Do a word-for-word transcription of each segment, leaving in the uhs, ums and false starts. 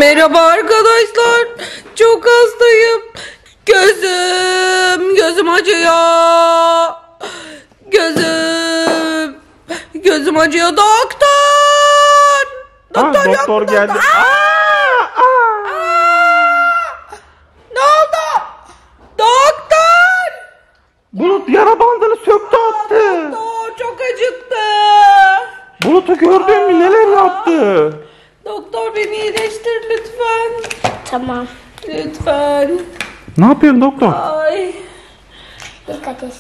Merhaba arkadaşlar. Çok hastayım. Gözüm, gözüm acıyor. Gözüm, gözüm acıyor. Doktor. Doktor, ha, doktor yok, geldi. Doktor. Aa, aa. Aa! Ne oldu? Doktor. Bulut yara bandını söktü attı. Doktor çok acıttı. Bulut'u gördün mü, neler yaptı? Doktor beni iyileştir lütfen. Tamam. Lütfen. Ne yapıyorsun doktor? Ay. Dikkat et.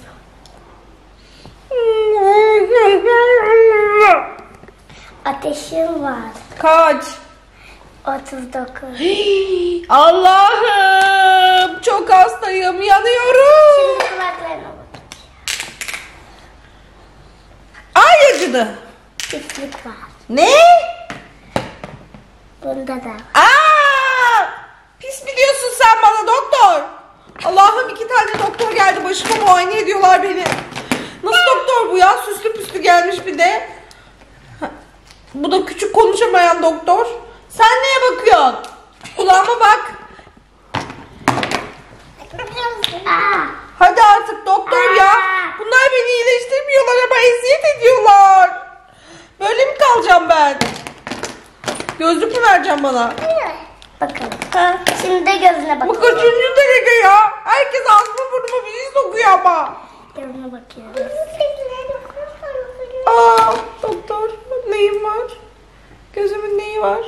Ateşim var. Kaç? otuz dokuz. Allah'ım çok hastayım, yanıyorum. Şimdi kulaklarına bak. Ay acıdı. Pislik var. Ne? Bunda da var. Aa! Pis mi diyorsun sen bana doktor? Allah'ım iki tane doktor geldi, başıma muayene ediyorlar beni. Nasıl doktor bu ya? Süslü püslü gelmiş bir de. Bu da küçük konuşamayan doktor. Sen neye bakıyorsun? Kulağıma bak. Aa, Hadi artık doktor ya. Bunlar beni iyileştirmiyorlar ama eziyet ediyorlar. Böyle mi kalacağım ben? Gözlük mü vereceğim bana? bakalım. Ha, şimdi de gözüne Bu bakalım. kaçıncı derece ya? Herkes ağzıma burnuma bir şey sokuyor ama. Gözüne bakıyoruz. Aa doktor, neyim var? Gözümün neyi var?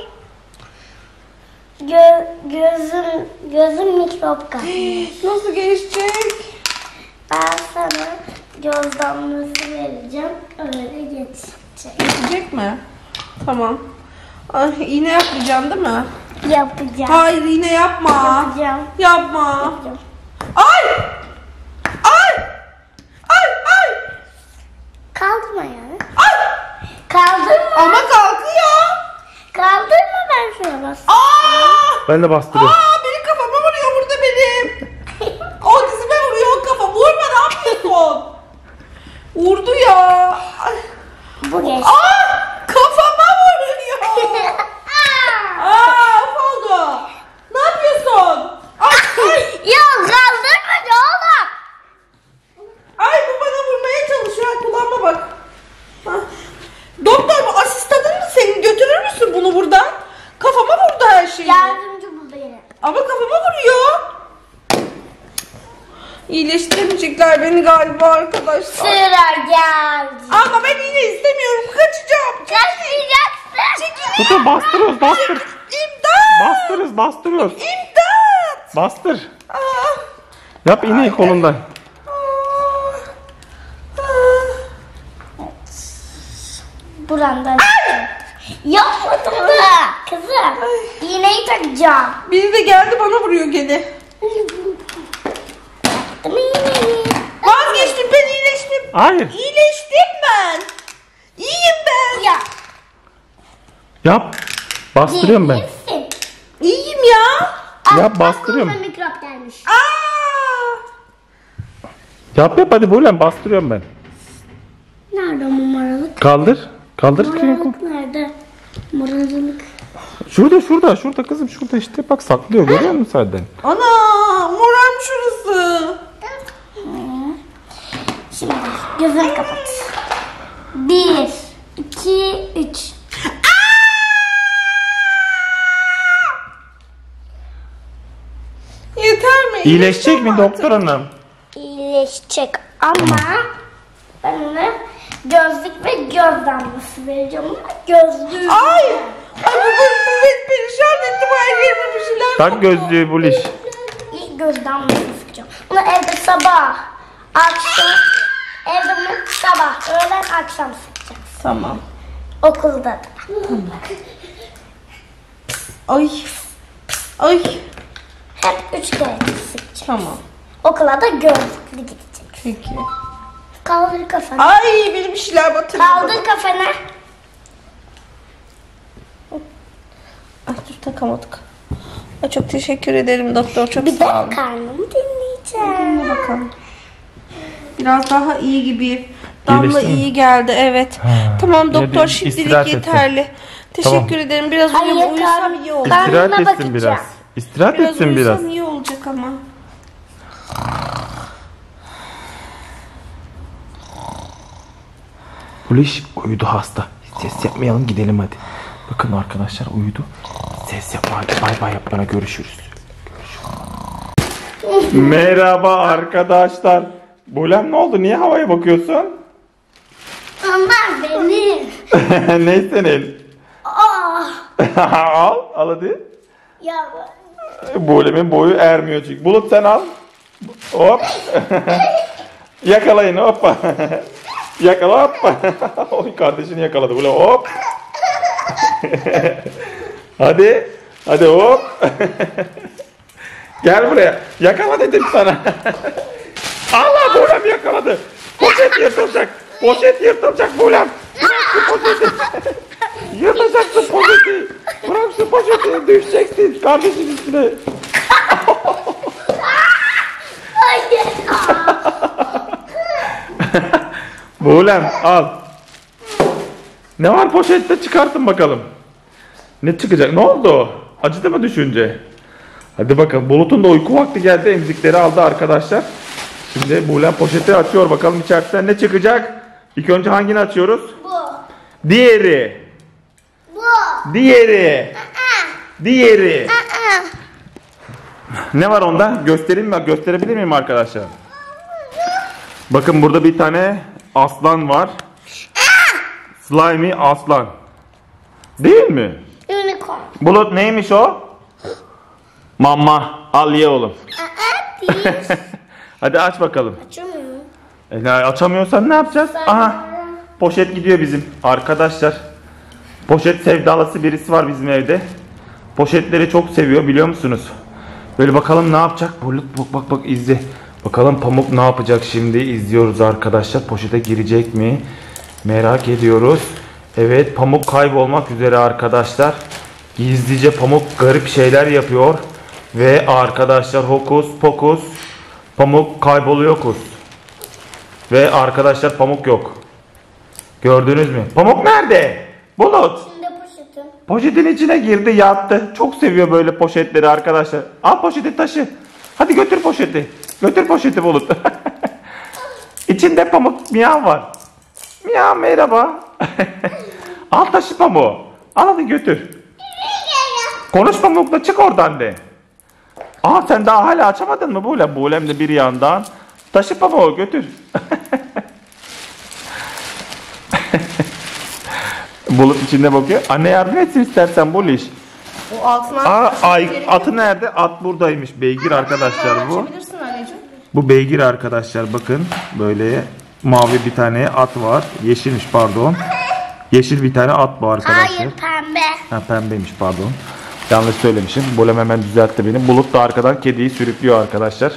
Gö gözüm, gözüm mikrop kapmış. Nasıl geçecek? Ben sana göz damlası vereceğim. Öyle geçecek. Geçecek mi? Tamam. Ay, iğne yapmayacağım değil mi? Yapacağım. Hayır, iğne yapma. Yapacağım. Yapma. Yapacağım. Ay! Ay! Ay! Ay! Kaldırma ya. Ay! Kaldırma. Ama kalkıyor. Kaldırma, ben şuna bas. Aa! Ben de bastırıyorum. Aa! Benim kafama vuruyor burada benim. O dizime vuruyor o kafa. Vurma, ne yapıyorsun? Vurdu ya. Ay. Bu geç. Aa! Kafama vuruyor. Aa! Of oldu. Ne yapıyorsun? Ay! Ay! Ya kaldırma ne oğlum? Ay, bu bana vurmaya çalışıyor. Kulağıma bak. Hah. Doktor, bu asistanın mı senin? Götürür müsün bunu buradan? Kafama vurdu her şeyi. Yardımcı buldu yine. Ama kafama vuruyor. İyileştiremeyecekler beni galiba arkadaşlar. Sıra geldi. Ama ben iğne istemiyorum. Kaçacağım. Kaçmayacaksın. Çekilin. Tutun, bastırıyoruz, bastır. İmdat. Bastırıyoruz, bastırıyoruz. İmdat. Bastır. Aa. Yap iğneyi kolundan. Buramdan. Yapmadım da. Kızım. İğneyi takacağım. Biri de geldi bana vuruyor gene. Taktım iğneyi. Vazgeçtim, ben iyileştim. Hayır. İyileştim ben. İyiyim ben. Ya. Yap. Bastırıyorum ben. İyisin. İyiyim ya. Yap, bastırıyorum. Aklıma mikrop gelmiş. Aa! Yap yap hadi böyle, bastırıyorum ben. Nerede numaralık? Kaldır. Kaldır. Numaralık nerede? Numaralık. Şurada şurada şurada kızım, şurada işte bak, saklıyor, görüyor musun zaten? Ana, moral şurası. Şimdi gözünü kapat. Bir, iki, üç. Yeter mi? İyileşecek mi İyileşeceğim doktor artık. hanım? İyileşecek ama ben ona gözlük ve göz damlası vereceğim. Gözlüğü. Ay! Ay bu, bu, bu beni perişan etti, bu her yerime bir şeyler. Tak gözlüğü Buliş. İlk göz damlası sıkacağım. Bunu evde sabah, akşam, evde bunu sabah, öğlen, akşam sıkacağım. Tamam. Okulda da. Ay. Ay. Hep üç kere sıkacağım. Tamam. Okula da gözlüklü gidecek. Peki. Kaldır kafanı. Ay, benim bir şeyler batırdı. Kaldır kafanı. Ay dur, takamadık. Ay, çok teşekkür ederim doktor, çok Bir de sağ olun. karnımı dinleyeceğim. Dinle bakalım. Biraz daha iyi gibi. Damla İyileşti mi? iyi geldi, evet. Ha, Tamam ya doktor, bir şimdilik istirahat etsin. yeterli. Teşekkür Tamam. ederim. Biraz Hayır, uyum, uyusam karn- iyi olur. karn- İstirahat Karnına etsin biraz. bakacağım. İstirahat Biraz etsin biraz. uyusam iyi olacak ama. Poliş uyudu hasta. Ses yapmayalım gidelim hadi. Bakın arkadaşlar uyudu. Ses yapma hadi bay bay yap bana görüşürüz. Görüşürüz. Merhaba arkadaşlar. Bulem ne oldu? Niye havaya bakıyorsun? Onlar benim. Ne senin? Aa. al, al hadi. Ya Bulem'in boyu ermiyor çünkü. Bulut sen al. Hop. Yakalayın hoppa. Yakala hoppa. Oy kardeşini yakaladı Bulem hop. Hadi. Hadi hop. Gel buraya. Yakala dedim sana. Allah Bulem yakaladı. Poşet yırtılacak. Poşet yırtılacak Bulem. Bırak şu poşeti. Yırtacaksın poşeti. Bırak şu poşeti. Düşeceksin kardeşin üstüne. hayır. Bulem al. Ne var poşette çıkartın bakalım. Ne çıkacak? Ne oldu? Acıdı mı düşünce? Hadi bakalım. Bulut'un da uyku vakti geldi. Emzikleri aldı arkadaşlar. Şimdi Bulem poşeti açıyor. Bakalım içerisinden ne çıkacak? İlk önce hangini açıyoruz? Bu. Diğeri. Bu. Diğeri. Aa. Diğeri. Aa. Ne var onda? Göstereyim mi? Gösterebilir miyim arkadaşlar? Bakın burada bir tane aslan var. Slimy aslan. Değil mi? Unicorn. Bulut neymiş o? Mama. Al ye oğlum. Aa, değil. Hadi aç bakalım. Açamıyorum. E, ne- açamıyorsan ne yapacağız? Aha. Poşet gidiyor bizim. Arkadaşlar. Poşet sevdalısı birisi var bizim evde. Poşetleri çok seviyor biliyor musunuz? Böyle bakalım ne yapacak? Bulut bak bak bak izle. Bakalım Pamuk ne yapacak şimdi? İzliyoruz arkadaşlar. Poşete girecek mi? Merak ediyoruz. Evet Pamuk kaybolmak üzere arkadaşlar. Gizlice Pamuk garip şeyler yapıyor. Ve arkadaşlar hokus pokus. Pamuk kayboluyor kus. Ve arkadaşlar Pamuk yok. Gördünüz mü? Pamuk nerede? Bulut. Şimdi poşetim. Poşetin içine girdi yattı. Çok seviyor böyle poşetleri arkadaşlar. Al poşeti taşı. Hadi götür poşeti. Götür poşeti Bulut. İçinde Pamuk miyav var. Miyav merhaba. Al taşı Pamuğu. Al hadi götür. Konuş Pamuk'la çık oradan de. Aa sen daha hala açamadın mı Bulem? Bulem de bir yandan. Taşı Pamuğu götür. Bulut içinde bakıyor. Anne yardım etsin istersen Buliş. O altına Aa ay, atı nerede? At buradaymış. Beygir arkadaşlar bu. açabilirsin anneciğim. Bu beygir arkadaşlar bakın. Böyle mavi bir tane at var. Yeşilmiş pardon. Yeşil bir tane at bu arkadaşlar. Hayır pembe. Ha pembeymiş pardon. Yanlış söylemişim. Bulem hemen düzeltti beni. Bulut da arkadan kediyi sürüklüyor arkadaşlar.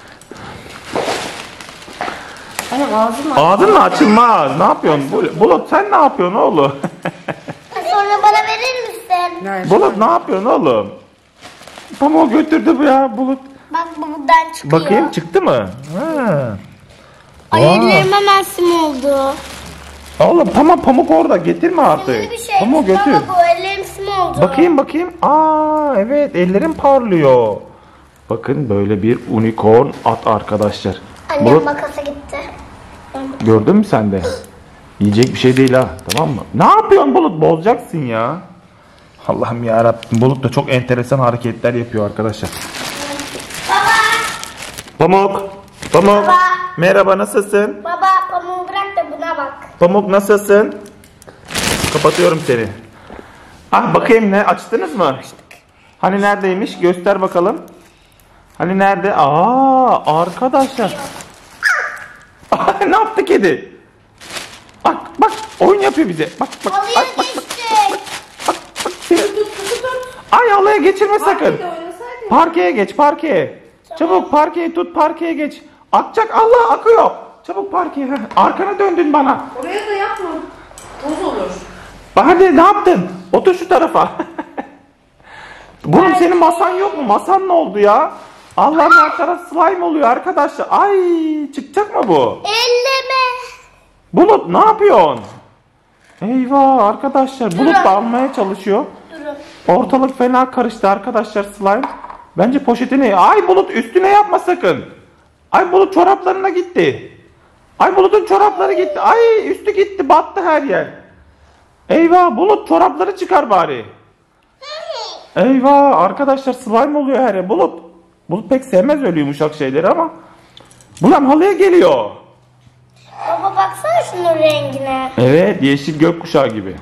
Annem ağzım var. Ağzın mı açılmaz? Ne yapıyorsun? Bul- Bulut sen ne yapıyorsun oğlum? Sonra bana verir misin? Nerede? Bulut ne yapıyorsun oğlum? Pamuğu götürdü bu ya Bulut. Bak bu buradan çıkıyor. Bakayım çıktı mı? Ha. Ay Aa. ellerim hemen sim oldu. Oğlum tamam pamuk orada getirme artık. Simli bir şey. Pamuğu götür. Baba bu ellerim sim oldu. Bakayım bakayım. Aa evet ellerim parlıyor. Bakın böyle bir unicorn at arkadaşlar. Annem Bulut makasa gitti. gördün mü sen de? Yiyecek bir şey değil ha tamam mı? Ne yapıyorsun Bulut bozacaksın ya. Allah'ım yarabbim Bulut da çok enteresan hareketler yapıyor arkadaşlar. Baba. Pamuk. Pamuk. Baba. Merhaba nasılsın? Baba pamuğu bırak da buna bak. Pamuk nasılsın? Kapatıyorum seni. Ah bakayım ne açtınız mı? Hani neredeymiş? Göster bakalım. Hani nerede? Aa arkadaşlar. Ne yaptı kedi? Bak bak oyun yapıyor bize. Bak bak. Alıyor Ay, bak, geçti. bak, bak, seni- Ay alaya geçirme sakın. Parkeye geç parkeye. Çabuk parkeye tut parkeye geç. Akacak Allah akıyor. Çabuk parkeye. Heh, arkana döndün bana. Oraya da yapma. Toz olur. Hadi ne yaptın? Otur şu tarafa. Bunun senin masan yok mu? Masan ne oldu ya? Allah'ım her taraf slime oluyor arkadaşlar. Ay çıkacak mı bu? Elleme. Bulut ne yapıyorsun? Eyvah arkadaşlar. Bulut da almaya çalışıyor. Durun. Ortalık fena karıştı arkadaşlar slime. Bence poşetini... Ay Bulut üstüne yapma sakın. Ay Bulut çoraplarına gitti. Ay Bulut'un çorapları gitti. Ay üstü gitti, battı her yer. Eyvah Bulut çorapları çıkar bari. Eyvah arkadaşlar slime oluyor her yer. Bulut. Bulut pek sevmez öyle yumuşak şeyleri ama. Bulam halıya geliyor. Baba baksana şunun rengine. Evet yeşil gökkuşağı gibi.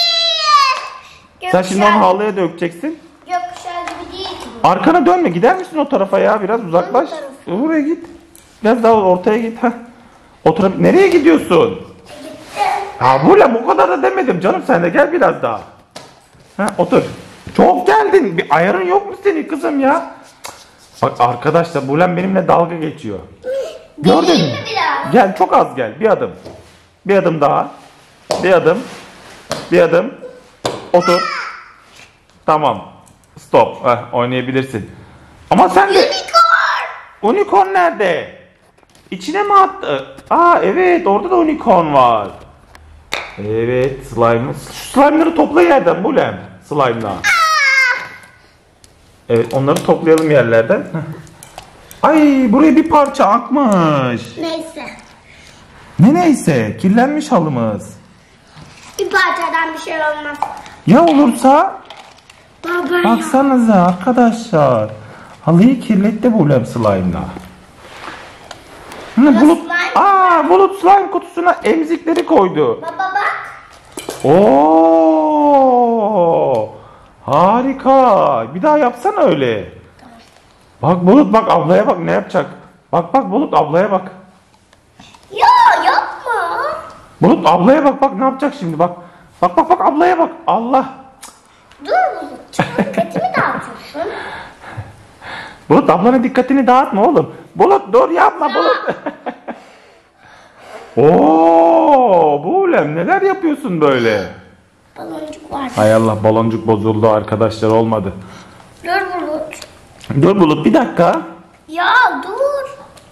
Sen şimdi onu halıya dökeceksin. Gökkuşağı gibi değil ki bu. Arkana dönme, gider misin o tarafa ya, biraz uzaklaş. Oraya git. Biraz daha ortaya git. Heh. O tarafa... Nereye gidiyorsun? Ha Bulam o kadar da demedim canım, sen de gel biraz daha. Ha, otur. Çok geldin. Bir ayarın yok mu senin kızım ya? Bak arkadaşlar Bulam benimle dalga geçiyor. Gördün mü? mi biraz? Gel çok az gel. Bir adım. Bir adım daha. Bir adım. Bir adım. Otur. Tamam. Stop. Heh, oynayabilirsin. Ama sen de... Unicorn! Unicorn nerede? İçine mi attı? Aa evet orada da unicorn var. Evet slime. Şu slime'ları topla yerden Bulem. Slime'la. Evet onları toplayalım yerlerden. Ay buraya bir parça akmış. Neyse. Ne neyse kirlenmiş halımız. Bir parçadan bir şey olmaz. Ya olursa? Baba ya. Baksanıza arkadaşlar. Halıyı kirletti Bulem slime'la. Hı, Bulut, slime aa, Bulut slime kutusuna emzikleri koydu. Baba bak. Oo! Harika. Bir daha yapsana öyle. Bak Bulut bak ablaya bak ne yapacak. Bak bak Bulut ablaya bak. Ya yapma. Bulut ablaya bak bak ne yapacak şimdi bak. Bak bak bak ablaya bak. Allah. Dur Bulut. Çok dikkatimi dağıtıyorsun. Bulut ablana dikkatini dağıtma oğlum. Bulut dur yapma Bulut. Oo, Bulem neler yapıyorsun böyle? Baloncuk var. Hay Allah baloncuk bozuldu arkadaşlar olmadı. Dur Bulut. Dur Bulut bir dakika. Ya dur.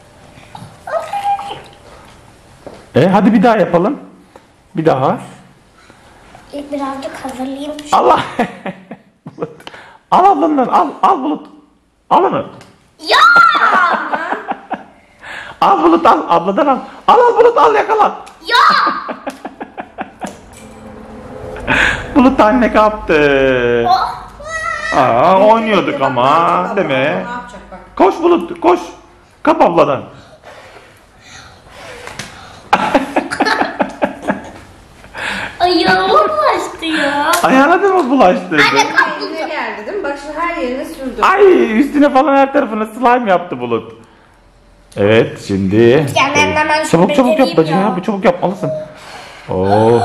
E hadi bir daha yapalım. Bir daha. İlk birazcık hazırlayayım. Allah. Bulut. Al ablandan al al Bulut. Al onu. Ya. Al Bulut al abladan al. Al al Bulut al yakala. Ya. Bulut anne kaptı. Oh. Aa oynuyorduk ama değil mi? Ne yapacak bak. Koş Bulut koş. Kap abladan. Ayağıma bulaştı ya. Ayağına da mı bulaştırdı? Eline geldi değil mi? Bak şu her yerine sürdü. Ay üstüne falan her tarafına slime yaptı Bulut. Evet şimdi. Ya ben hemen şunu Çabuk çabuk yap becereyim bacım ya. ya. Bu çabuk yapmalısın. Oh.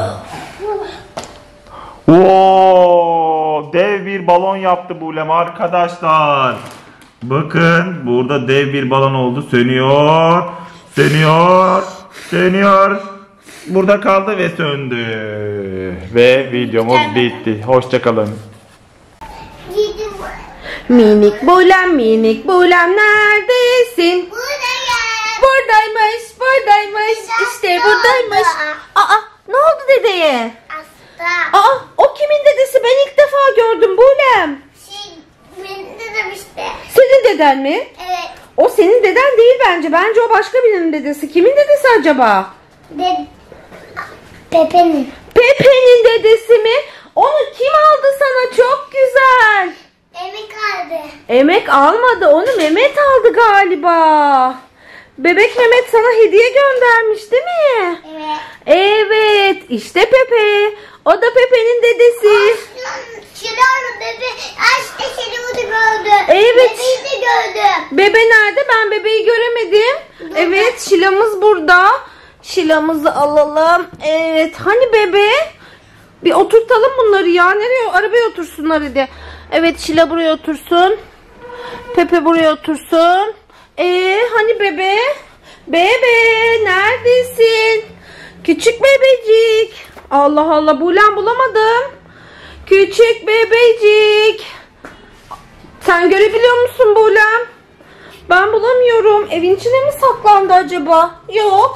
Oo, dev bir balon yaptı Bulem arkadaşlar. Bakın burada dev bir balon oldu. Sönüyor. Sönüyor. Sönüyor. Burada kaldı ve söndü. Ve videomuz bitti. Hoşçakalın. Yedim. Minik Bulem, minik Bulem neredesin? Buradayım. Buradaymış, buradaymış. İşte buradaymış. Aa, ne oldu dedeye? Hasta. Aa, o kimin dedesi? Ben ilk defa gördüm Bulem. Şey, benim dedim işte. Senin deden mi? Evet. O senin deden değil bence. Bence o başka birinin dedesi. Kimin dedesi acaba? De Pepe'nin. Pepe'nin dedesi mi? Onu kim aldı sana? Çok güzel. Emek aldı. Emek almadı. Onu Mehmet aldı galiba. Bebek Mehmet sana hediye göndermiş değil mi? Evet. Evet. İşte Pepe. O da Pepe'nin dedesi. Şirar bebe. İşte seni bunu gördüm. Evet. Bebeği de gördüm. Bebe nerede? Ben bebeği göremedim. Evet, Şila'mız burada. Şila'mızı alalım. Evet, hani bebe? Bir oturtalım bunları ya. Nereye? Arabaya otursunlar hadi. Evet, Şila buraya otursun. Pepe buraya otursun. Ee, hani bebe? Bebe, neredesin? Küçük bebecik. Allah Allah, Bulem bulamadım. Küçük bebecik. Sen görebiliyor musun Bulem? Ben bulamıyorum. Evin içine mi saklandı acaba? Yok.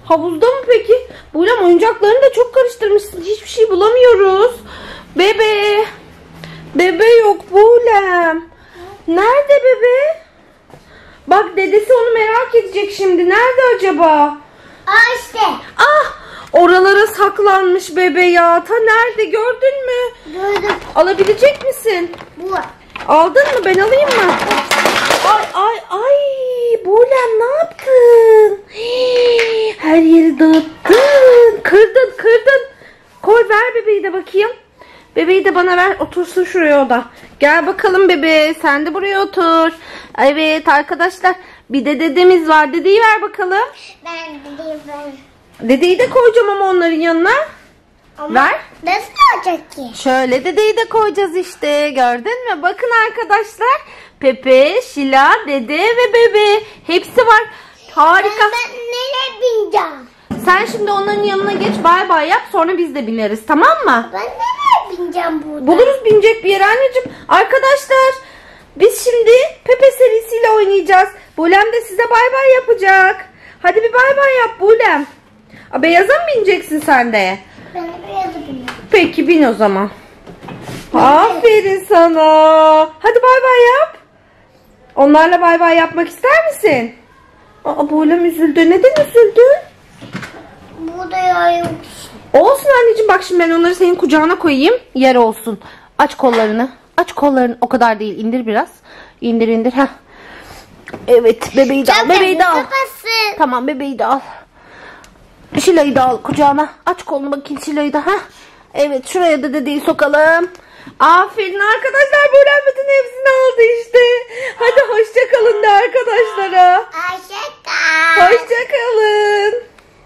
Havuzda mı peki? Bulem oyuncaklarını da çok karıştırmışsın. Hiçbir şey bulamıyoruz. Bebe. Bebe yok Bulem. Nerede bebe? Bak dedesi onu merak edecek şimdi. Nerede acaba? Aa işte. Ah! Oralara saklanmış bebe ya. Ta nerede gördün mü? Gördüm. Alabilecek misin? Bu. Aldın mı? Ben alayım mı? Ay ay ay. Bulem ne yaptın? Hii, her yeri dağıttın. Kırdın kırdın. Koy ver bebeği de bakayım. Bebeği de bana ver. Otursun şuraya o da. Gel bakalım bebe. Sen de buraya otur. Evet arkadaşlar. Bir de dedemiz var. Dedeyi ver bakalım. Ben gideyim ben. Dedeyi de koyacağım ama onların yanına. Ama Ver. nasıl olacak ki? Şöyle dedeyi de koyacağız işte. Gördün mü? Bakın arkadaşlar. Pepe, Şila, dede ve bebe. Hepsi var. Harika. Ben, ben nereye bineceğim? Sen şimdi onların yanına geç. Bay bay yap. Sonra biz de bineriz. Tamam mı? Ben nereye bineceğim burada? Buluruz binecek bir yer anneciğim. Arkadaşlar biz şimdi Pepe serisiyle oynayacağız. Bulem de size bay bay yapacak. Hadi bir bay bay yap Bulem. A, beyaza mı bineceksin sen de? Ben nereye bineceğim? Peki bin o zaman. Aferin sana. Hadi bay bay yap. Onlarla bay bay yapmak ister misin? Aa, Bulem üzüldü. Neden üzüldü? Burada ya yok. Olsun anneciğim, bak şimdi ben onları senin kucağına koyayım. Yer olsun. Aç kollarını. Aç kollarını. O kadar değil. İndir biraz. İndir indir. Heh. Evet bebeği de al. Bebeği de al. Kafası. Tamam bebeği de al. Şila'yı da al kucağına. Aç kolunu bakayım Şila'yı da. Heh. Evet şuraya da dedeyi sokalım. Aferin arkadaşlar. Bulem bütün hepsini aldı işte. Hadi hoşça kalın de arkadaşlara. Hoşçakal. Hoşça kalın.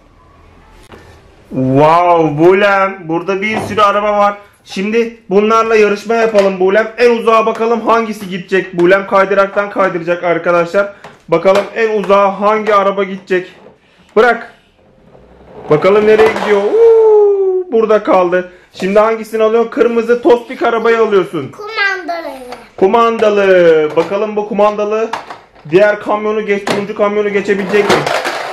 Wow Bulem, burada bir sürü araba var. Şimdi bunlarla yarışma yapalım Bulem. En uzağa bakalım hangisi gidecek. Bulem kaydıraktan kaydıracak arkadaşlar. Bakalım en uzağa hangi araba gidecek. Bırak. Bakalım nereye gidiyor. Uuu, burada kaldı. Şimdi hangisini alıyorsun? Kırmızı tospik arabayı alıyorsun. Kumandalı. Kumandalı. Bakalım bu kumandalı diğer kamyonu geç, turuncu kamyonu geçebilecek mi?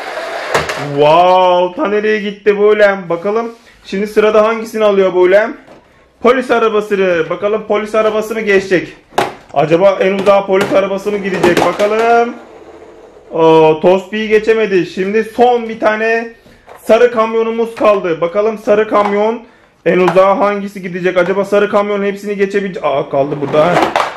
Wow, ta nereye gitti Bulem? Bakalım. Şimdi sırada hangisini alıyor Bulem? Polis arabası. Bakalım polis arabası mı geçecek? Acaba en uzağa polis arabası mı gidecek? Bakalım. Oo, Tospi'yi geçemedi. Şimdi son bir tane sarı kamyonumuz kaldı. Bakalım sarı kamyon en uzağa hangisi gidecek? Acaba sarı kamyon hepsini geçebilecek? Aa, kaldı burada.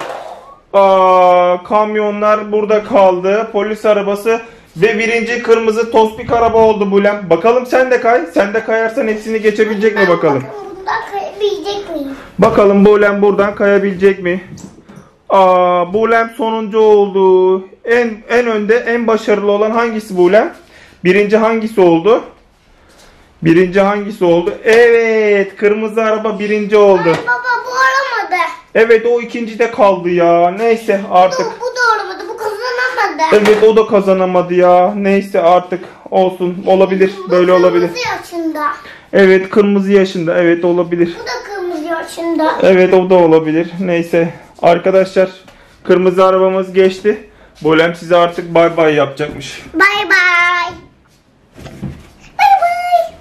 Aa, kamyonlar burada kaldı. Polis arabası ve birinci kırmızı tospik araba oldu Bulem. Bakalım sen de kay. Sen de kayarsan hepsini geçebilecek mi bakalım? Bundan kayabilecek miyim? Bakalım Bulem buradan kayabilecek mi? Aa, Bulem sonuncu oldu. En en önde en başarılı olan hangisi Bulem? Birinci hangisi oldu? Birinci hangisi oldu? Evet, kırmızı araba birinci oldu. Ay baba bu olamadı. Evet, o ikincide kaldı ya. Neyse artık. Bu, bu da olamadı. Bu kazanamadı. Evet, o da kazanamadı ya. Neyse artık olsun. Olabilir. Böyle bu olabilir. kırmızı yaşında. Evet, kırmızı yaşında. Evet, olabilir. Bu da kırmızı yaşında. Evet, o da olabilir. Neyse arkadaşlar, kırmızı arabamız geçti. Bulem size artık bay bay yapacakmış. Bay bay. Bay bay.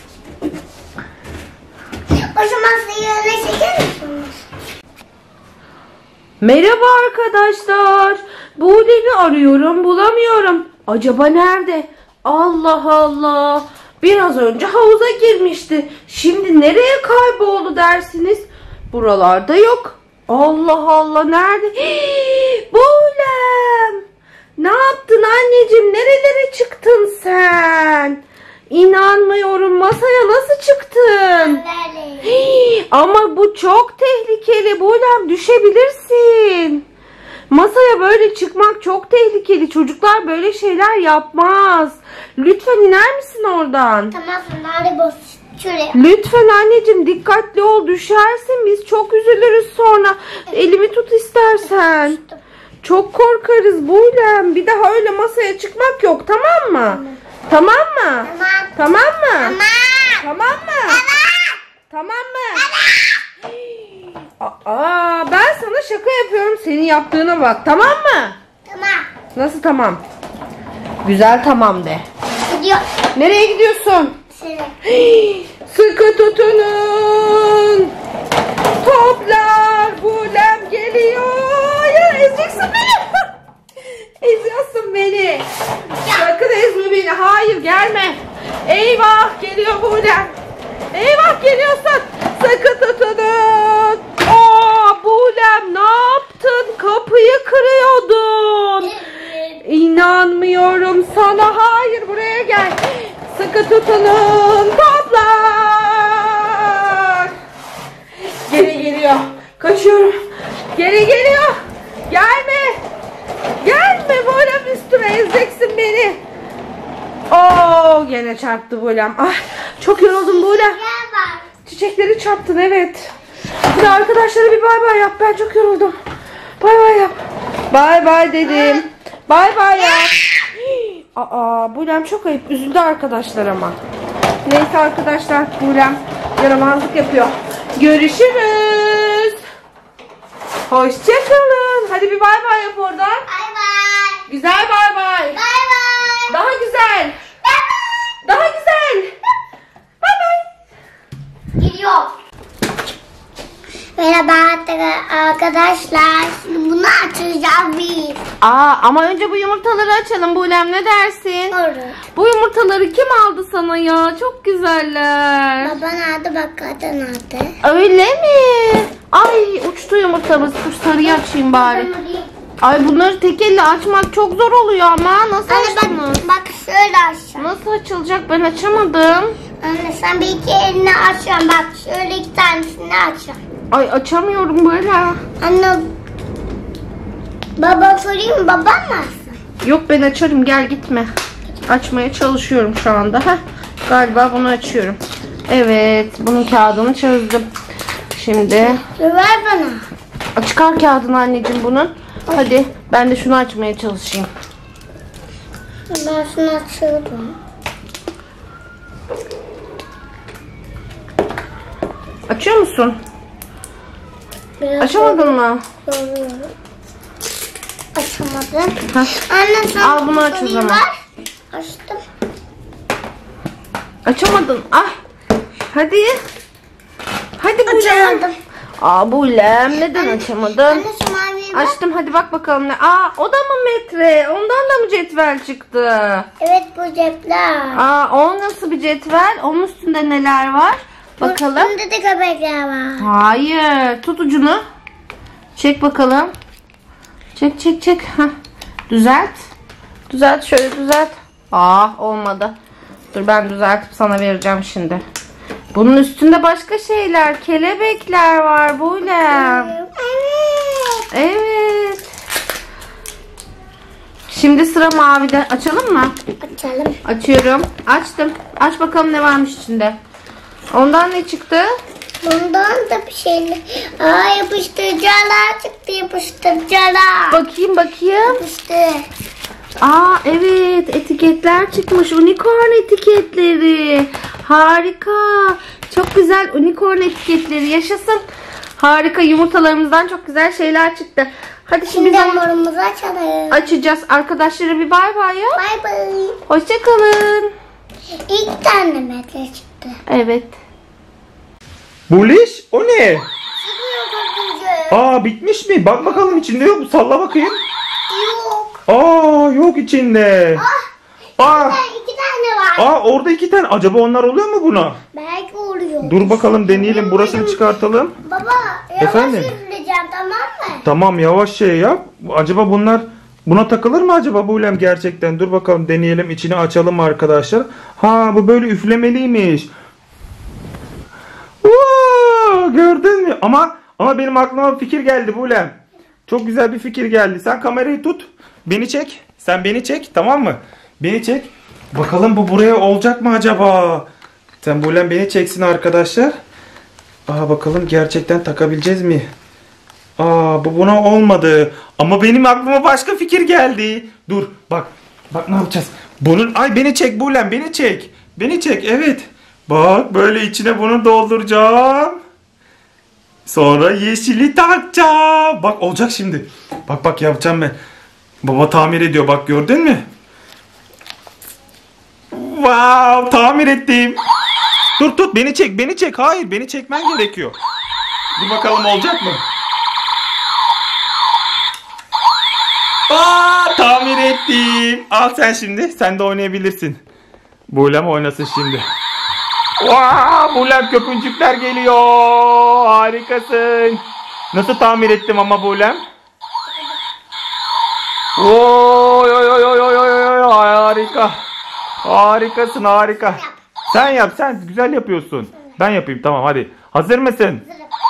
O zaman sizi öne çeker misiniz? Merhaba arkadaşlar. Bulem'i arıyorum, bulamıyorum. Acaba nerede? Allah Allah. Biraz önce havuza girmişti. Şimdi nereye kayboldu dersiniz? Buralarda yok. Allah Allah, nerede? Hii, Bulem. Ne yaptın anneciğim? Nerelere çıktın sen? İnanmıyorum. Masaya nasıl çıktın? Nerede? Hii, ama bu çok tehlikeli Bulem. Düşebilirsin. Masaya böyle çıkmak çok tehlikeli. Çocuklar böyle şeyler yapmaz. Lütfen iner misin oradan? Tamam nerede bas? Şuraya. Lütfen anneciğim dikkatli ol. Düşersin, biz çok üzülürüz sonra. Elimi tut istersen. Çok korkarız Bulem. Bir daha öyle masaya çıkmak yok, tamam mı? Tamam mı? Tamam. Tamam mı? Tamam. Tamam mı? Tamam mı? Aa, ben sana şaka yapıyorum. Senin yaptığına bak. Tamam mı? Tamam. Nasıl tamam? Güzel tamam de. Gidiyor. Nereye gidiyorsun? Seni. Sıkı tutunun. Toplar Bulem geliyor. Ya ezeceksin beni. Eziyorsun beni. Sakın ezme beni. Hayır gelme. Eyvah geliyor Bulem. Eyvah geliyorsun. Sıkı tutunun. Aa Bulem ne yaptın? Kapıyı kırıyordun. İnanmıyorum sana. Hayır buraya gel. Sıkı tutunun. Toplar. Geri geliyor. Kaçıyorum. Geri geliyor. Gelme. Gelme Bulem üstüme ezeceksin beni. Oo gene çarptı Bulem. Ah çok yoruldum Bulem. Çiçekleri çarptın evet. Bir de arkadaşlara bir bay bay yap. Ben çok yoruldum. Bay bay yap. Bay bay dedim. Bay bay yap. Aa Bulem çok ayıp. Üzüldü arkadaşlar ama. Neyse arkadaşlar Bulem yaramazlık yapıyor. Görüşürüz. Hoşçakalın. Hadi bir bay bay yap oradan. Bay bay. Güzel bay bay. Bay bay. Daha güzel. Daha güzel. Bay bay. Gidiyor. Merhaba arkadaşlar. Şimdi bunu açacağız biz. Aa ama önce bu yumurtaları açalım Bulem ne dersin? Olur. Bu yumurtaları kim aldı sana ya? Çok güzeller. Baba nerede bak kadın nerede? Öyle mi? Ay uçtu yumurtamız. Dur sarıyı açayım bari. Ay bunları tek elle açmak çok zor oluyor ama. Nasıl Anne açtınız? bak, bak şöyle aşağı. Nasıl açılacak? Ben açamadım. Anne sen bir iki elini açacaksın. Bak şöyle iki tanesini açacaksın. Ay açamıyorum böyle. Anne baba sorayım mı? Babam mı açsın? Yok ben açarım gel gitme. Açmaya çalışıyorum şu anda. Heh, galiba bunu açıyorum. Evet bunun kağıdını çözdüm. Şimdi Ver bana. çıkar kağıdını anneciğim bunun. Hadi ben de şunu açmaya çalışayım. Ben şunu açıyordum. Açıyor musun? Biraz Açamadın mı? zorluyorum. Açamadım. Heh. Anne sen Al bunu aç o sorayım zaman. ver. Açtım. Açamadın. Ay. Hadi. Hadi Bulem. Açamadım. Aa Bulem neden açamadın? Anne şu maviyi ver. Açtım hadi bak bakalım ne. Aa o da mı metre? Ondan da mı cetvel çıktı? Evet bu cepler. Aa o nasıl bir cetvel? Onun üstünde neler var? Bakalım. Üstünde de köpekler var. Hayır. Tut ucunu. Çek bakalım. Çek çek çek. Heh. Düzelt. Düzelt şöyle düzelt. Aa olmadı. Dur ben düzeltip sana vereceğim şimdi. Bunun üstünde başka şeyler. Kelebekler var Bulem. Evet. Evet. Şimdi sıra mavide. Açalım mı? Açalım. Açıyorum. Açtım. Aç bakalım ne varmış içinde. Ondan ne çıktı? Bundan da bir şeyler. Aa yapıştırıcılar çıktı yapıştırıcılar. Bakayım bakayım. Yapıştı. Aa evet etiketler çıkmış. Unicorn etiketleri. Harika. Çok güzel unicorn etiketleri. Yaşasın. Harika yumurtalarımızdan çok güzel şeyler çıktı. Hadi şimdi, Şimdi biz onu hamurumuzu açalım. açacağız. Arkadaşlara bir bay bay ya. Bay bay. Hoşçakalın. İlk tane metre çıktı. Evet. Buliş o ne? Çıkmıyor kapıcı. Aa bitmiş mi? Bak bakalım içinde yok mu? Salla bakayım. Yok. Aa yok içinde. Aa, İki tane var. aa orada iki tane. Acaba onlar oluyor mu buna? Belki oluyor. Dur bakalım deneyelim. Burasını çıkartalım. Baba yavaş Efendim? üfleyeceğim tamam mı? Tamam yavaş şey yap. Acaba bunlar buna takılır mı acaba Bulem gerçekten? Dur bakalım deneyelim. İçini açalım arkadaşlar. Ha bu böyle üflemeliymiş. Oo, gördün mü? Ama ama benim aklıma bir fikir geldi Bulem. Çok güzel bir fikir geldi. Sen kamerayı tut. Beni çek. Sen beni çek tamam mı? Beni çek. Bakalım bu buraya olacak mı acaba? Sen Bulem beni çeksin arkadaşlar. Aa bakalım gerçekten takabileceğiz mi? Aa bu buna olmadı. Ama benim aklıma başka fikir geldi. Dur bak. Bak ne yapacağız? Bunun ay beni çek Bulem beni çek. Beni çek evet. Bak böyle içine bunu dolduracağım. Sonra yeşili takacağım. Bak olacak şimdi. Bak bak yapacağım ben. Baba tamir ediyor bak gördün mü? Wow, tamir ettim. Dur tut, beni çek, beni çek. Hayır, beni çekmen gerekiyor. Bir bakalım olacak mı? Aa, tamir ettim. Al sen şimdi, sen de oynayabilirsin. Bulem oynasın şimdi. Wow, Bulem köpüncükler geliyor. Harikasın. Nasıl tamir ettim ama Bulem? Oy oy oy oy oy oy oy, harika. Harikasın, harika. Sen yap, sen güzel yapıyorsun. Ben yapayım, tamam hadi. Hazır mısın?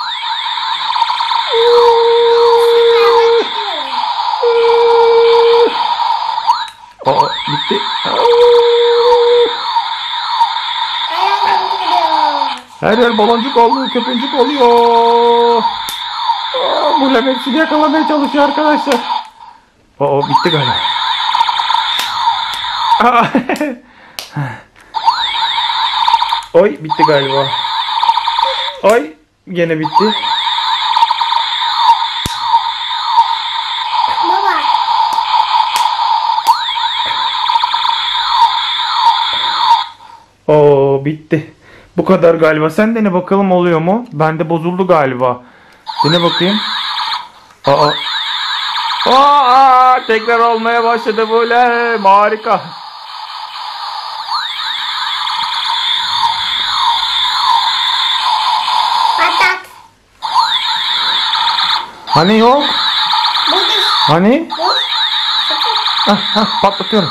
Aa, bitti. Her yer baloncuk oluyor, köpüncük oluyor. Aa, Bulem hepsini yakalamaya çalışıyor arkadaşlar. Aa, bitti galiba. Aa. Oy, bitti galiba. Ay, gene bitti. Baba. Oo, bitti. Bu kadar galiba. Sen dene bakalım oluyor mu? Bende bozuldu galiba. Dene bakayım. Aa. Aa, tekrar olmaya başladı böyle. Harika. Patat. Hani yok? Bu da Hani? bu. Hah, hah, patlatıyorum.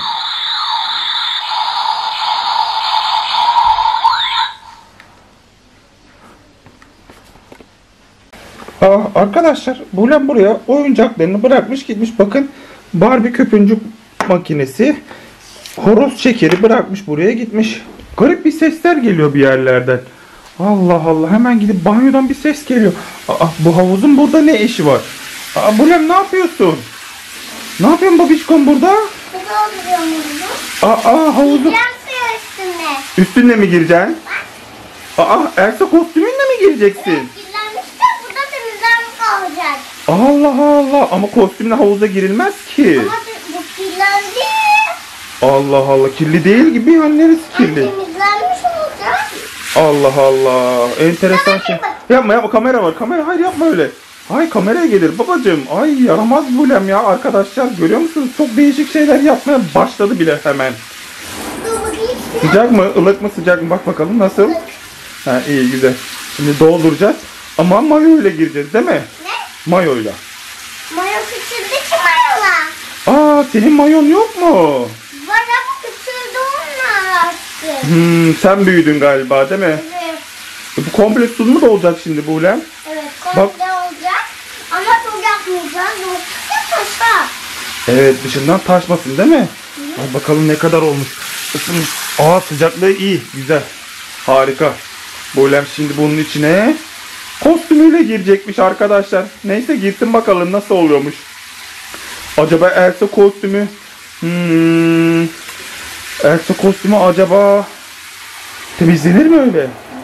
Aa, arkadaşlar Bulem buraya oyuncaklarını bırakmış gitmiş. Bakın, Barbie köpüncük makinesi, horoz şekeri bırakmış buraya gitmiş. Garip bir sesler geliyor bir yerlerden. Allah Allah, hemen gidip banyodan bir ses geliyor. Aa, bu havuzun burada ne işi var? Aa, Bulem ne yapıyorsun? Ne yapıyorsun babişkom burada? Bu da oluyor bunu. Aa, havuzun Gireceğim suya üstüne. üstünde mi gireceksin? Aa, Elsa kostümünle mi gireceksin? Kirlenmiş de burada temizlenmiş olacak. Allah Allah, ama kostümle havuza girilmez ki. Ama bu kirlendi. Allah Allah, kirli değil gibi ya, neresi kirli? Temizlenmiş olacak. Allah Allah, enteresan şey. Yapma yapma, kamera var, kamera, hayır yapma öyle. Ay, kameraya gelir babacığım. Ay, yaramaz Bulem ya arkadaşlar, görüyor musunuz? Çok değişik şeyler yapmaya başladı bile hemen. Dur bakayım. Sıcak mı, ılık mı, sıcak mı, bak bakalım nasıl? Ha, iyi, güzel. Şimdi dolduracağız ama mayo ile gireceğiz değil mi? Ne? Mayo ile. Mayo küçüldü ki mayola. Aa, senin mayon yok mu? Var ama küçüldü onlar artık. Hmm, sen büyüdün galiba değil mi? Evet. E, bu komple su mu da olacak şimdi Bulem? Evet, komple olacak. Ama çok yapmayacağız. Yoksa taşar. Evet, dışından taşmasın değil mi? Ay, bakalım ne kadar olmuş. Isınmış. Aa, sıcaklığı iyi, güzel. Harika. Bulem şimdi bunun içine kostümüyle girecekmiş arkadaşlar. Neyse, girsin bakalım nasıl oluyormuş. Acaba Elsa kostümü hmm, Elsa kostümü acaba temizlenir mi öyle?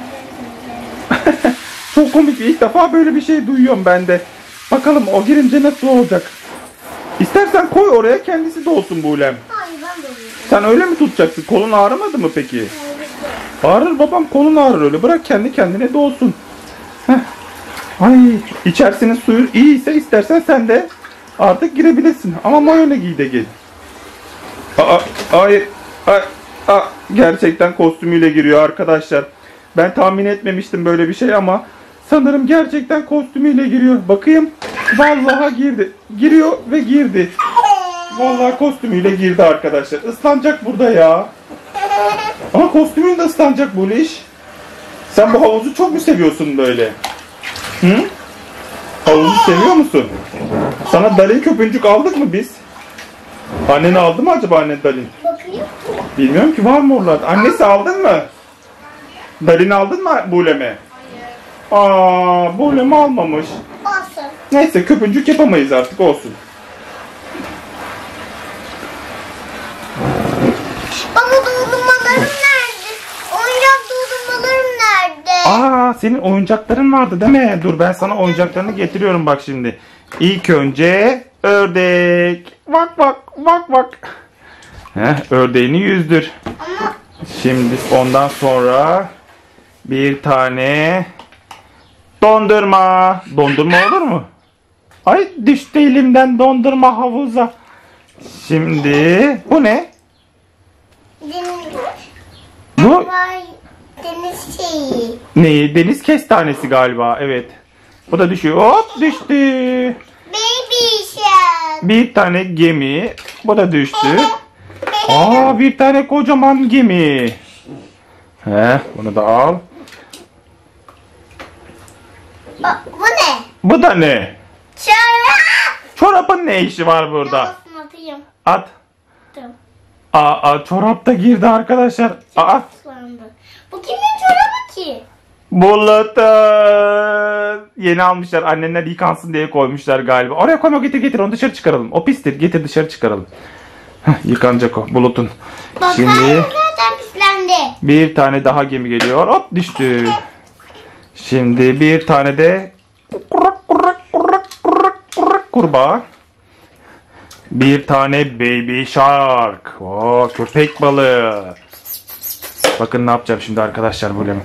Çok komik, ilk defa böyle bir şey duyuyorum ben de. Bakalım o girince nasıl olacak. İstersen koy oraya, kendisi dolsun Bulem. Hayır, ben de uyuyorum. Sen öyle mi tutacaksın? Kolun ağrımadı mı peki? Ağrır babam, kolun ağrır öyle. Bırak kendi kendine dolsun. Heh. Ay, içerisinin suyu iyiyse istersen sen de artık girebilirsin. Ama mayonu giy de gel. Aa, hayır. Aa, aa, gerçekten kostümüyle giriyor arkadaşlar. Ben tahmin etmemiştim böyle bir şey ama sanırım gerçekten kostümüyle giriyor. Bakayım. Vallahi girdi. Giriyor ve girdi. Vallahi kostümüyle girdi arkadaşlar. Islanacak burada ya. Ama kostümün de ıslanacak bu iş. Sen bu havuzu çok mu seviyorsun böyle? Hı? Havuzu seviyor musun? Sana Dalin köpüncük aldık mı biz? Annen aldı mı acaba, annen Dalin? Bakayım. Bilmiyorum ki, var mı oralarda? Annesi aldın mı? Dalin aldın mı Bulem'e? Aa, Bulem almamış. Olsun. Neyse, köpüncük yapamayız artık, olsun. Baba, dondurmalarım nerede? Oyuncak dondurmalarım nerede? Aa, senin oyuncakların vardı değil mi? Dur, ben sana oyuncaklarını getiriyorum bak şimdi. İlk önce ördek. Bak bak bak bak. Heh, ördeğini yüzdür. Ama Şimdi ondan sonra bir tane dondurma. Dondurma olur mu? Ay düştü elimden dondurma havuza. Şimdi bu ne? Deniz, Bu vay, deniz şeyi. neyi? Deniz kestanesi galiba. Evet. Bu da düşüyor. Hop düştü. Baby shark. Bir tane gemi. Bu da düştü. Aa bir tane kocaman gemi. He, bunu da al. Bak, bu ne? Bu da ne? Çorap. Çorabın ne işi var burada? Nasıl atayım? At. Tamam. Aa, aa çorap da girdi arkadaşlar. Aa Islandı. Bu kimin çorabı ki? Bulut'un. Yeni almışlar. Annenler yıkansın diye koymuşlar galiba. Oraya koyma, getir getir onu dışarı çıkaralım. O pistir. Getir dışarı çıkaralım. Heh, yıkanacak o Bulut'un. Bak, Şimdi zaten pislendi. bir tane daha gemi geliyor. Hop düştü. Şimdi bir tane de kurak kurak kurak kurak kurak kurbağa. Bir tane baby shark. Oo, köpek balığı. Bakın ne yapacağım şimdi arkadaşlar böyle.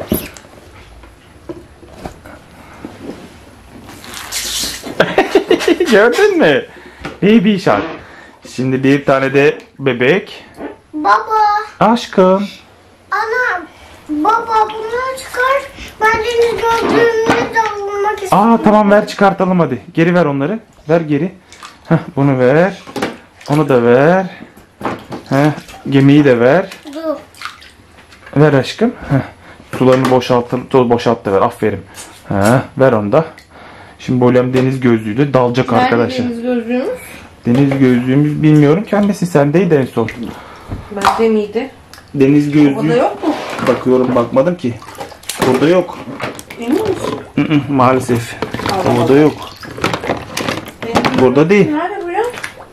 Gördün mü? Baby shark. Şimdi bir tane de bebek. Baba. Aşkım. Anam. Baba bunu çıkar. Ben deniz gördüğümde de bulmak istiyorum. Aa tamam ver çıkartalım hadi. Geri ver onları. Ver geri. Heh, bunu ver. Onu da ver. Heh, gemiyi de ver. Dur. Ver aşkım. Heh, sularını boşaltın. Toz boşalt da ver. Aferin. Heh, ver onu da. Şimdi Bolem deniz gözlüğüyle dalacak arkadaşlar. Nerede deniz gözlüğümüz? Deniz gözlüğümüz bilmiyorum. Kendisi sendeydi en son. Bende miydi? Deniz Orada gözlüğü. yok mu? Bakıyorum bakmadım ki. Burada yok. Emin misin? Hı hı, maalesef. Allah Orada yok. Benim- Burada değil. Nerede bu ya?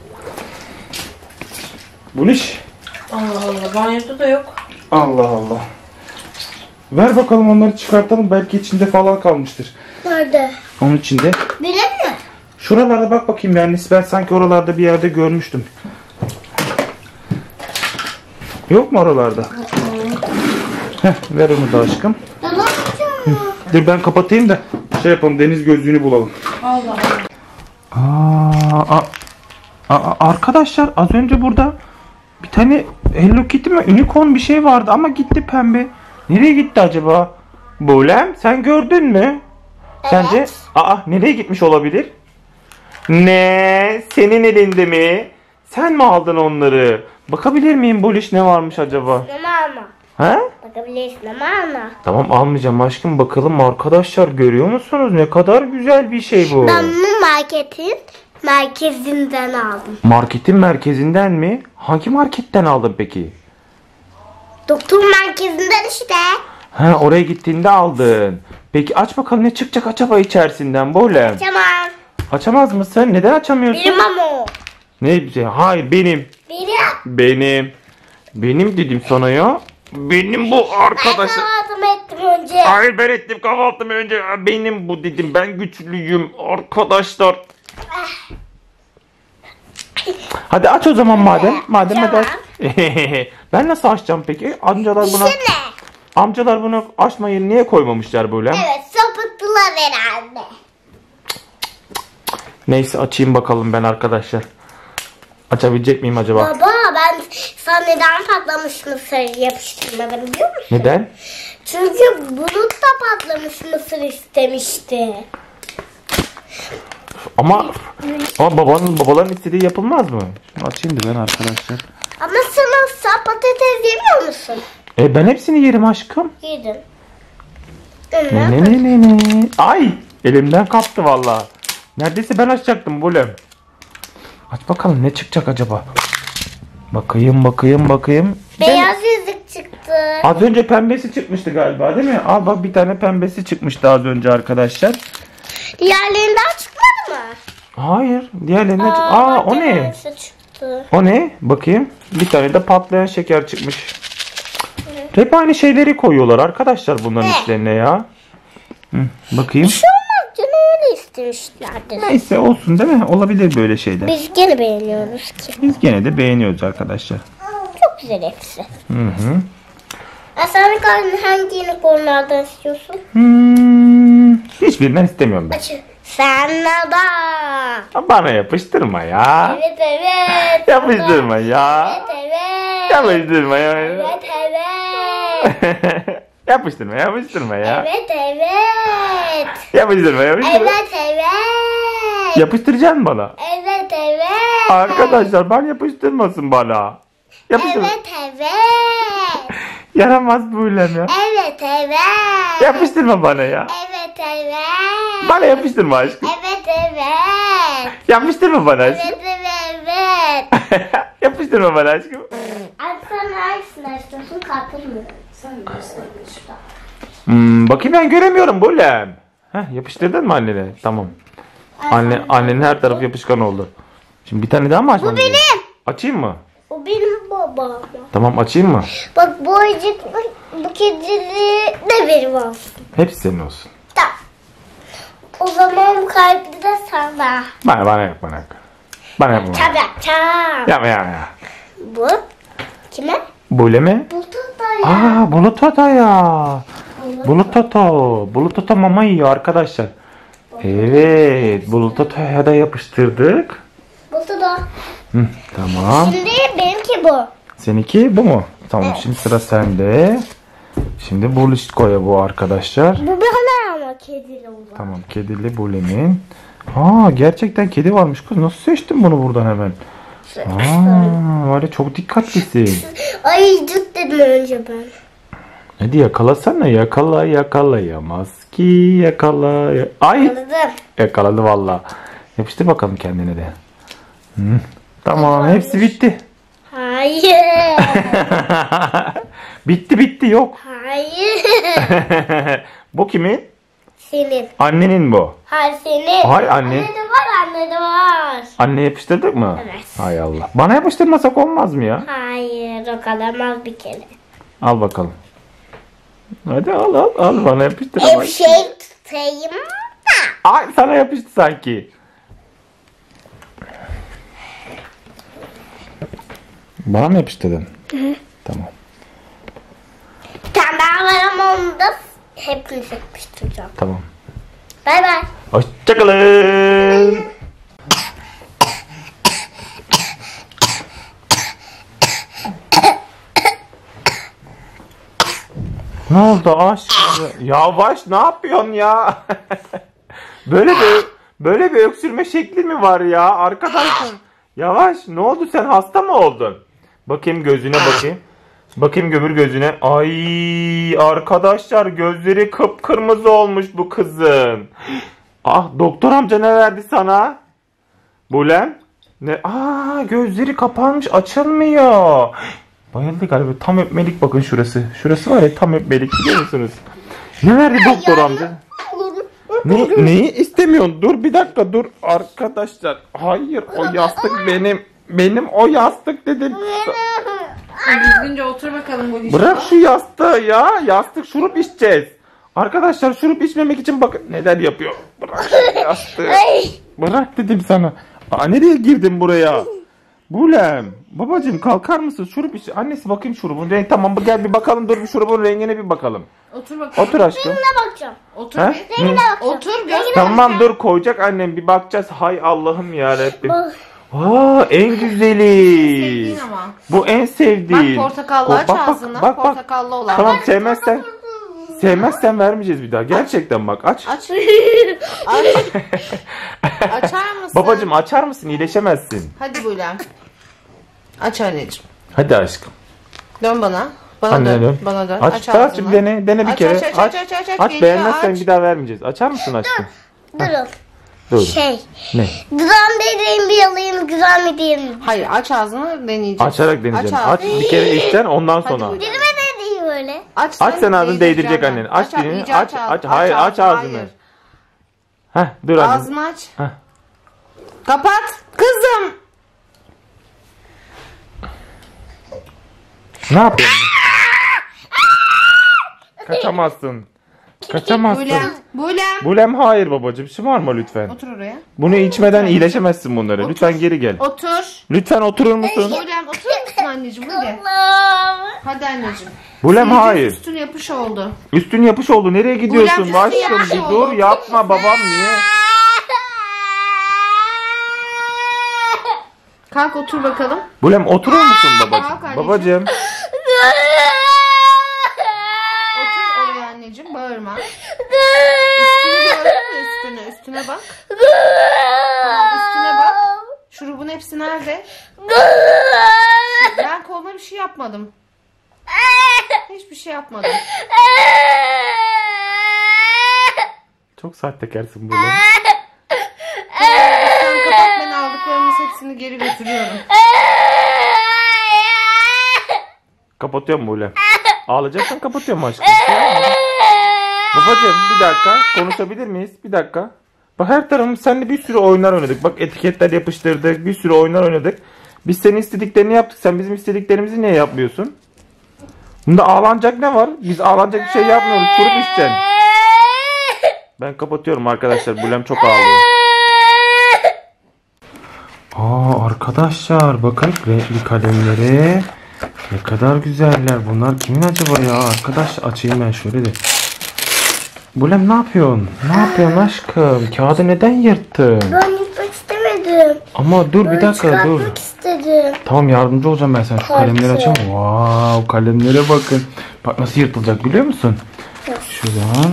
Bu ne iş? Allah Allah, banyoda da yok. Allah Allah. Ver bakalım onları çıkartalım. Belki içinde falan kalmıştır. Nerede? Onun içinde. Bilir mi? Şuralarda bak bakayım bir annesi. Ben sanki oralarda bir yerde görmüştüm. Yok mu oralarda? Heh, ver onu da aşkım. Dolapçı. Dur ben kapatayım da şey yapalım, deniz gözlüğünü bulalım. Allah Allah. Aa, aa, aa, arkadaşlar az önce burada bir tane Hello Kitty mi unicorn bir şey vardı ama gitti pembe. Nereye gitti acaba? Bolem sen gördün mü? Sence? Evet. Aa nereye gitmiş olabilir? Ne? Senin elinde mi? Sen mi aldın onları? Bakabilir miyim Boliş, ne varmış acaba? Mama. He? Bakabilirsin mama. Tamam almayacağım aşkım, bakalım arkadaşlar, görüyor musunuz? Ne kadar güzel bir şey bu. Ben bunu marketin merkezinden aldım. Marketin merkezinden mi? Hangi marketten aldın peki? Doktor merkezinden işte. Ha oraya gittiğinde aldın. Peki aç bakalım ne çıkacak acaba içerisinden Bolem? Tamam. Açamaz mısın? Neden açamıyorsun? Benim ama o. Ne bir şey? Hayır benim. Benim. Benim. Benim dedim sana ya. Benim bu Ben arkadaşım. kahvaltımı ettim önce. Hayır ben ettim kahvaltımı önce. Benim bu dedim. Ben güçlüyüm arkadaşlar. Hadi aç o zaman madem. Madem hadi aç. Ben nasıl açacağım peki? Amcalar buna İşte ne? amcalar bunu açma yerine niye koymamışlar böyle? Evet, sapıttılar herhalde. Neyse açayım bakalım ben arkadaşlar. Açabilecek miyim acaba? Baba, ben sana neden patlamış mısır yapıştırmadım biliyor musun? Neden? Çünkü Bulut da patlamış mısır istemişti. Ama ama babanın babaların istediği yapılmaz mı? Şunu açayım da ben arkadaşlar. Ama sen asla patates yemiyor musun? E ben hepsini yerim aşkım. Yedin. Ne ne ne ne ne. Ay elimden kaptı vallahi. Neredeyse ben açacaktım Bolem. Aç bakalım ne çıkacak acaba. Bakayım bakayım bakayım. Beyaz yüzük çıktı. Az önce pembesi çıkmıştı galiba değil mi? Al bak bir tane pembesi çıkmıştı az önce arkadaşlar. Diğerlerinden çıkmadı mı? Hayır. Diğerlerinden çık. Aa o ne? Hangisi çıktı? O ne? Bakayım. Bir tane de patlayan şeker çıkmış. Hep aynı şeyleri koyuyorlar arkadaşlar bunların Ne? içlerine ya. Hı, bakayım. Bir şey olmaz canım, öyle istemişlerdir. Neyse olsun değil mi? Olabilir böyle şeyler. Biz gene beğeniyoruz ki. Biz gene de beğeniyoruz arkadaşlar. Çok güzel hepsi. Hı hı. E sen hangi unicornlardan istiyorsun? Hmm, hiçbirinden istemiyorum ben. Açın. Sen de. Bana yapıştırma ya. Evet evet. Yapıştırma ya. Evet evet. Yapıştırma ya. Evet evet. Yapıştırma yapıştırma ya. Evet evet. Yapıştırma yapıştırma. Evet evet. Yapıştıracaksın bana. Evet evet. Arkadaşlar ben yapıştırmasın bana. Yapıştırma. Evet evet. Yaramaz bu ulan ya. Evet evet. Yapıştırma bana ya. Evet evet. Bana yapıştırma aşkım. Evet evet. Yapıştırma bana aşkım. Evet evet evet. Yapıştırma bana aşkım. Abi sen hangisini istiyorsun? Katır mı? Hmm, bakayım ben göremiyorum bu lan. Heh, yapıştırdın mı annene? Tamam. Anne, annenin her tarafı yapışkan oldu. Şimdi bir tane daha mı açmam? Bu benim. gerekiyor? Açayım mı? O benim babam. Tamam açayım mı? Bak bu ayıcık, bu kedili de benim olsun. Hepsi senin olsun. Tamam. O zaman bu kalpli de sana. Bana bana yap bana yap. Bana yapma. Çam yapacağım. Yapma yapma ya. Bu kime? Böyle mi? Bu da ya. Aa bulut ata ya. Bulut ata. Bulut ata mama yiyor arkadaşlar. Evet. Bulut ataya da yapıştırdık. Bu da. Hı, tamam. Şimdi benimki bu. Seninki bu mu? Tamam şimdi sıra sende. Şimdi Buluşko'ya bu arkadaşlar. Bu bana ama kedili olan. Tamam kedili Bulemin. Aa gerçekten kedi varmış kız. Nasıl seçtin bunu buradan hemen? Aa var ya çok dikkatlisin. Ayıcık dedim önce ben. Hadi yakalasana yakala yakalayamaz ki yakala. ya- Ay Anladım. yakaladı valla. Yapıştır bakalım kendine de. Hı. Tamam hepsi bitti. Hayır. bitti bitti yok. Hayır. Bu kimin? Senin. Annenin bu. Hayır senin. Hayır, anne. Anne de var anne de var. Anne yapıştırdık mı? Evet. Hay Allah. Bana yapıştırmasak olmaz mı ya? Hayır o kalamaz bir kere. Al bakalım. Hadi al al al bana yapıştır ama. Hep şey tutayım da. Ay sana yapıştı sanki. Bana mı yapıştırdın? Hı. Tamam. Bir tane daha var ama onu da hepiniz yapıştıracağım. Tamam. Bay bay. Hoşçakalın. Ne oldu aşk? Yavaş ne yapıyorsun ya? böyle bir böyle bir öksürme şekli mi var ya arkadaşlar? Yavaş ne oldu sen hasta mı oldun? Bakayım gözüne bakayım. Bakayım gömür gözüne. Ay arkadaşlar gözleri kıpkırmızı olmuş bu kızın. Ah doktor amca ne verdi sana? Bulem? Ne? Aa gözleri kapanmış açılmıyor. Bayıldı galiba tam öpmelik bakın şurası. Şurası var ya tam öpmelik biliyor musunuz? Ne verdi doktor amca? Ne, neyi istemiyorsun? Dur bir dakika dur arkadaşlar. Hayır o yastık benim. Benim o yastık dedim. Düzgünce otur bakalım bu işte. Bırak şu yastığı ya. Yastık şurup içeceğiz. Arkadaşlar şurup içmemek için bakın neler yapıyor. Bırak şu yastığı. Bırak dedim sana. Aa, nereye girdin buraya? Bulem. Babacığım kalkar mısın? Şurup iç. Annesi bakayım şurubun rengi. Tamam gel bir bakalım dur bir şurubun rengine bir bakalım. Otur bakalım. Otur aşkım. Rengine bakacağım. Otur. Ha? bir. Ne? Rengine bakacağım. Otur göz. Tamam dur koyacak annem bir bakacağız. Hay Allah'ım yarabbim. Bak. Aa en güzeli. Sevdiğin ama. Bu en sevdiğin. Bak portakallı aç Bak, bak, ağzını. bak, bak. Portakallı olan. Tamam sevmezsen. Sevmezsen vermeyeceğiz bir daha. Gerçekten bak aç. Aç. Aç. Açar mısın? Babacım açar mısın? İyileşemezsin. Hadi Bulem. Aç anneciğim. Hadi aşkım. Dön bana. Bana Anne dön. dön. Bana dön. Aç, Aç, aç, ağzını. dene, dene bir Aç, kere. aç, aç, aç, aç, aç, aç geliyor, beğenmezsen aç. bir daha vermeyeceğiz. Açar mısın aşkım? Durun. Dur. Şey. Ne? Güzel mi dediğim bir alayım, güzel mi diyeyim. Hayır aç ağzını deneyeceğiz. Açarak deneyeceğim. Aç Aç, ağzını. bir kere içeceksin ondan sonra. buyurun. Dilime ne diyeyim öyle? Aç, Aç sen ağzını değdirecek değdirecek annen. annen. Aç dilini. iyice Aç aç. Hayır aç ağzını. hayır. Heh dur anne. Ağzını aç. Heh. Kapat. Kızım. Ne yapıyorsun? Kaçamazsın. Kaçamazsın. Bulem. Bulem. Bulem hayır babacığım. Şımarma lütfen. Otur oraya. Bunu içmeden iyileşemezsin bunları. Lütfen geri gel. Otur. Lütfen oturur musun? Bulem otur. yapma anneciğim hadi. Hadi anneciğim. Bulem Sileceğiz, hayır. Üstün yapış oldu. Üstün yapış oldu. Nereye gidiyorsun? Bulem, Başım üstün yapış bir oldu. dur yapma babam niye? Kalk otur bakalım. Bulem oturur musun Kalk babacığım? anneciğim. Babacığım. Otur oraya anneciğim bağırma. Üstünü gördün mü üstünü? Üstüne bak. Tamam, üstüne bak. Şurubun hepsi nerede? Ben koluna bir şey yapmadım. Hiçbir şey yapmadım. Çok sahtekarsın Bulem. Sen kapat, ben aldıklarımız hepsini geri götürüyorum. Kapatıyorum Bulem. Ağlayacaksan kapatıyorum aşkım. Babacığım bir dakika konuşabilir miyiz? Bir dakika. Bak her tarafımız seninle bir sürü oyunlar oynadık. Bak etiketler yapıştırdık. Bir sürü oyunlar oynadık. Biz senin istediklerini yaptık. Sen bizim istediklerimizi niye yapmıyorsun? Bunda ağlanacak ne var? Biz ağlanacak bir şey yapmıyoruz. Çocuk içeceksin. Ben kapatıyorum arkadaşlar. Bulem çok ağlıyor. Aa arkadaşlar bakın renkli kalemleri. Ne kadar güzeller. Bunlar kimin acaba ya? Arkadaş açayım ben şöyle de. Bulem ne yapıyorsun? Ne yapıyorsun aşkım? Kağıdı neden yırttın? Ben yırtmak istemedim. Ama dur bir Böyle dakika dur. çıkartmak istedim. Tamam yardımcı olacağım ben sana. Şu Kartı. kalemleri açayım. Wow kalemlere bakın. Bak nasıl yırtılacak biliyor musun? Yok. Şuradan.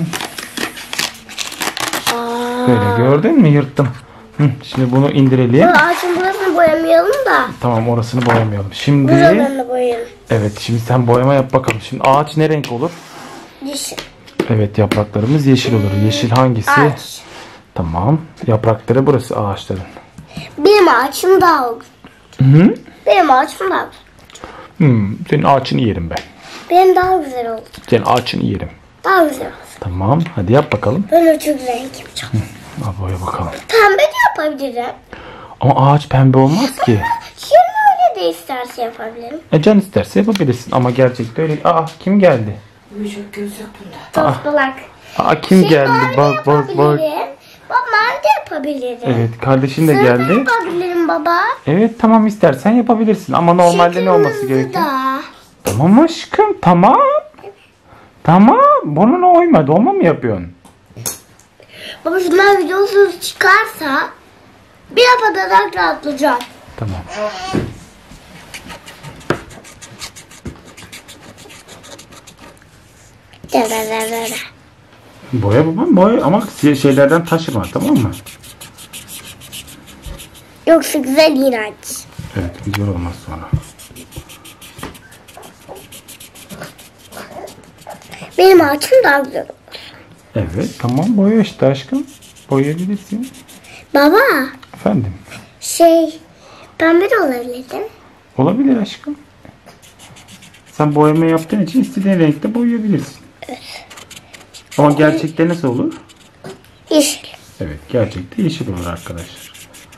Böyle gördün mü yırttım. Hı, şimdi bunu indirelim. Bu ağacın burasını boyamayalım da. Tamam orasını boyamayalım. Şimdi Buralarını boyayalım. evet şimdi sen boyama yap bakalım. Şimdi ağaç ne renk olur? Yeşil. Evet yapraklarımız yeşil olur. Yeşil hangisi? Ağaç. Tamam. Yaprakları burası ağaçların. Benim ağaçım daha uzun. Hı? Benim ağaçım daha uzun. Hmm, senin ağaçını yerim ben. Benim daha güzel oldu. Senin ağaçını yerim. Daha güzel oldu. Tamam. Hadi yap bakalım. Ben o çok renk yapacağım. Al boya bakalım. Pembe de yapabilirim. Ama ağaç pembe olmaz ki. Şimdi öyle de isterse yapabilirim. E can isterse yapabilirsin ama gerçekte öyle. Aa kim geldi? Büyüyecek göz yok bunda. Tostolak. Aa kim Şimdi geldi? ben de Bak bak bak. yapabilirim. Baba ben de yapabilirim. Evet kardeşin de Sırda geldi. yapabilirim baba. Evet tamam istersen yapabilirsin ama normalde ne olması Kırmızı gerekiyor? da. Tamam aşkım tamam. Tamam. Burnuna oyma. Dolma mı yapıyorsun? Baba şunlar videosuz çıkarsa bir yapadarak rahatlayacağım. Tamam. Da da da da da. Boya babam boya ama şeylerden taşıma tamam mı? Yoksa güzel iğrenç. Evet güzel olmaz sonra. Benim ağaçım daha güzel. Evet tamam boya işte aşkım. Boyayabilirsin. Baba Efendim. şey pembe de olabilirdi. Olabilir aşkım. Sen boyama yaptığın için istediğin renkte boyayabilirsin. Ama gerçekte nasıl olur? Yeşil. Evet gerçekte yeşil olur arkadaşlar.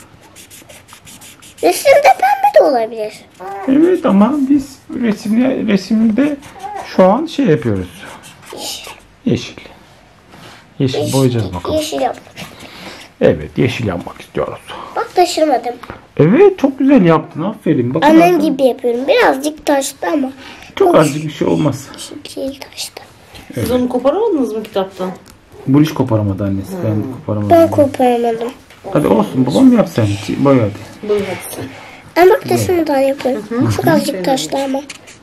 Resimde pembe de olabilir. Evet ama biz resimde, resimde şu an şey yapıyoruz. Yeşil. Yeşil. Yeşil boyayacağız bakalım. Yeşil yap. Evet yeşil yapmak istiyoruz. Bak taşırmadım. Evet çok güzel yaptın aferin. Bakın Annem arkadaşlar, gibi yapıyorum. Birazcık taştı ama. çok azıcık bir şey olmaz. Değil taştı. Siz onu koparamadınız mı kitaptan? Bu iş koparamadı annesi. Ben koparamadım. Ben koparamadım. Hadi olsun babam yap sen. Boya hadi. Buyur hadi sen. Ama bak taşını da yapıyorum. Çok azıcık taştı ama.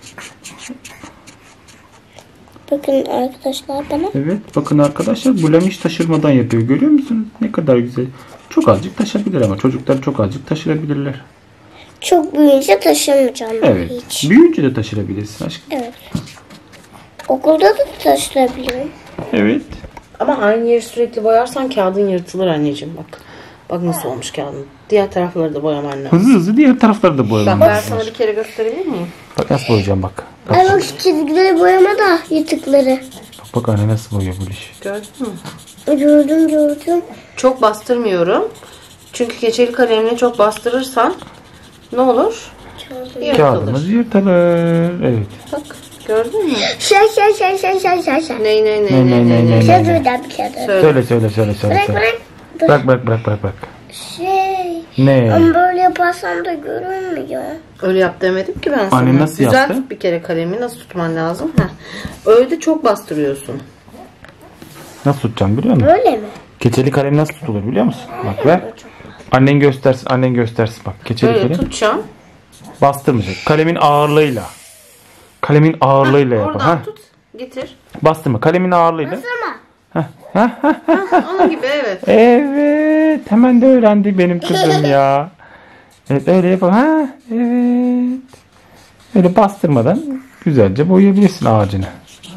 Bakın arkadaşlar bana. Evet bakın arkadaşlar Bulem hiç taşırmadan yapıyor. Görüyor musunuz? Ne kadar güzel. Çok azıcık taşabilir ama çocuklar çok azıcık taşırabilirler. Çok büyüyünce taşımayacağım Evet. hiç. Büyüyünce de taşırabilirsin aşkım. Evet. Okulda da taşırabilirim. Evet. Ama aynı yeri sürekli boyarsan kağıdın yırtılır anneciğim bak. Bak nasıl olmuş kağıdın. Diğer tarafları da boyaman lazım. Hızlı hızlı diğer tarafları da Bak boyamam ben lazım. sana bir kere gösterebilir miyim? Bak nasıl boyayacağım bak. Bak, Ay bak şu çizgileri boyama da yırtıkları. bak, bak anne nasıl boyuyor bu işi. Gördün mü? Gördüm gördüm. Çok bastırmıyorum. Çünkü keçeli kalemle çok bastırırsan ne olur? Yırtılır. Kağıdımız yırtılır. Evet. Bak gördün mü? Şey şey şey şey şey şey şey. Ney ney Ne, ney ne, ney ne, ney ne, ney. Şey söyle bir kere. Söyle. Söyle söyle söyle söyle. Bırak söyle. bırak. Dur. Bırak bırak bırak bırak bırak. Şey. Ne? Ama böyle yaparsam da görünmüyor. Öyle yap demedim ki ben sana. Anne nasıl Düzelt yaptı? bir kere kalemi nasıl tutman lazım. Heh. Öyle de çok bastırıyorsun. Nasıl tutacağım biliyor musun? Böyle mi? Keçeli kalem nasıl tutulur biliyor musun? Bak ver. Annen göstersin, annen göstersin bak. Keçeli Böyle kalem tutacağım. bastırmayacak. Kalemin ağırlığıyla. Kalemin ağırlığıyla yap. Oradan Ha? tut. Getir. Bastırma. Kalemin ağırlığıyla. Ama. Onun gibi evet. Evet. Hemen de öğrendi benim kızım ya. Evet öyle yapalım. Ha, evet. Öyle bastırmadan güzelce boyayabilirsin ağacını.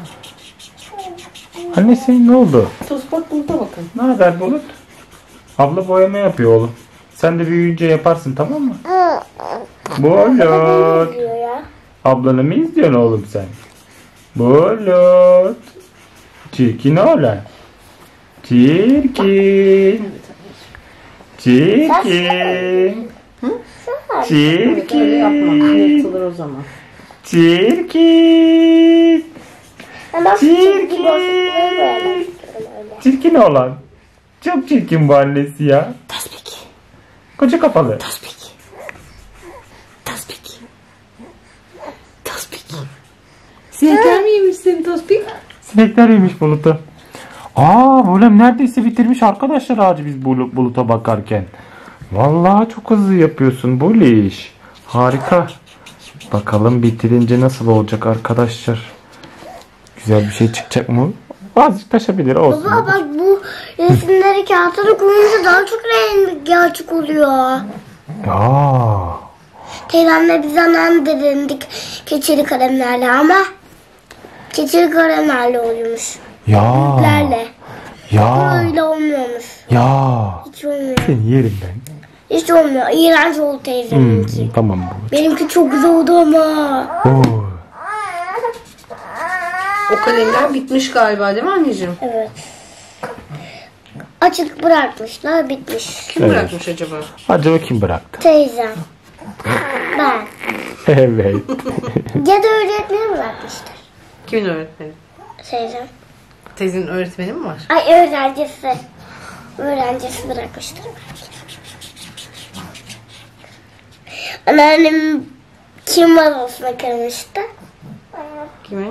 Annesi ne oldu? Tosbak burada bakın. Ne haber Bulut? Abla boyama yapıyor oğlum. Sen de büyüyünce yaparsın tamam mı? Bulut. Diyor ya. Ablanı mı izliyorsun oğlum sen? Bulut. Çirkin oğlan. Çirkin. Çirkin. Evet öyle yapma. Çirkin. Yırtılır o zaman. Çirkin. Ama çizgi Çirkin. bozukluğu böyle istiyorum öyle. Çirkin oğlan. Çok çirkin bu annesi ya. Tasbik. Koca kafalı. Tasbik. Tasbik. Tasbik. Sinekler mi yemiş senin tasbik? Sinekler yemiş Bulut'u. Aa Bulem neredeyse bitirmiş arkadaşlar ağacı biz Bul- Bulut'a bakarken. Vallahi çok hızlı yapıyorsun Buliş. Harika. Bakalım bitirince nasıl olacak arkadaşlar. Güzel bir şey çıkacak mı? Azıcık taşabilir olsun. Baba bak bu resimleri kağıtlara koyunca daha çok rengi açık oluyor. Aa, Teyzemle biz annemdedik keçeli kalemlerle ama keçeli kalemlerle oluyormuş. ya, Lerle. ya, Öyle olmuyormuş. ya. Hiç olmuyor. Seni yerim ben. Hiç olmuyor. İğrenç oldu teyzeminki. Hmm, tamam Bulut. Benimki çok güzel oldu ama. Oo. O kalemler bitmiş galiba değil mi anneciğim? Evet. Açık bırakmışlar bitmiş. Kim Evet. bırakmış acaba? Acaba kim bıraktı? Teyzem. Ben. Evet. Ya da öğretmeni bırakmıştır. Kimin öğretmeni? Teyzem. Teyzenin öğretmeni mi var? Ay öğrencisi. Öğrencisi bırakmıştır. Anneannem kim vazosuna kırmıştı? Kimin?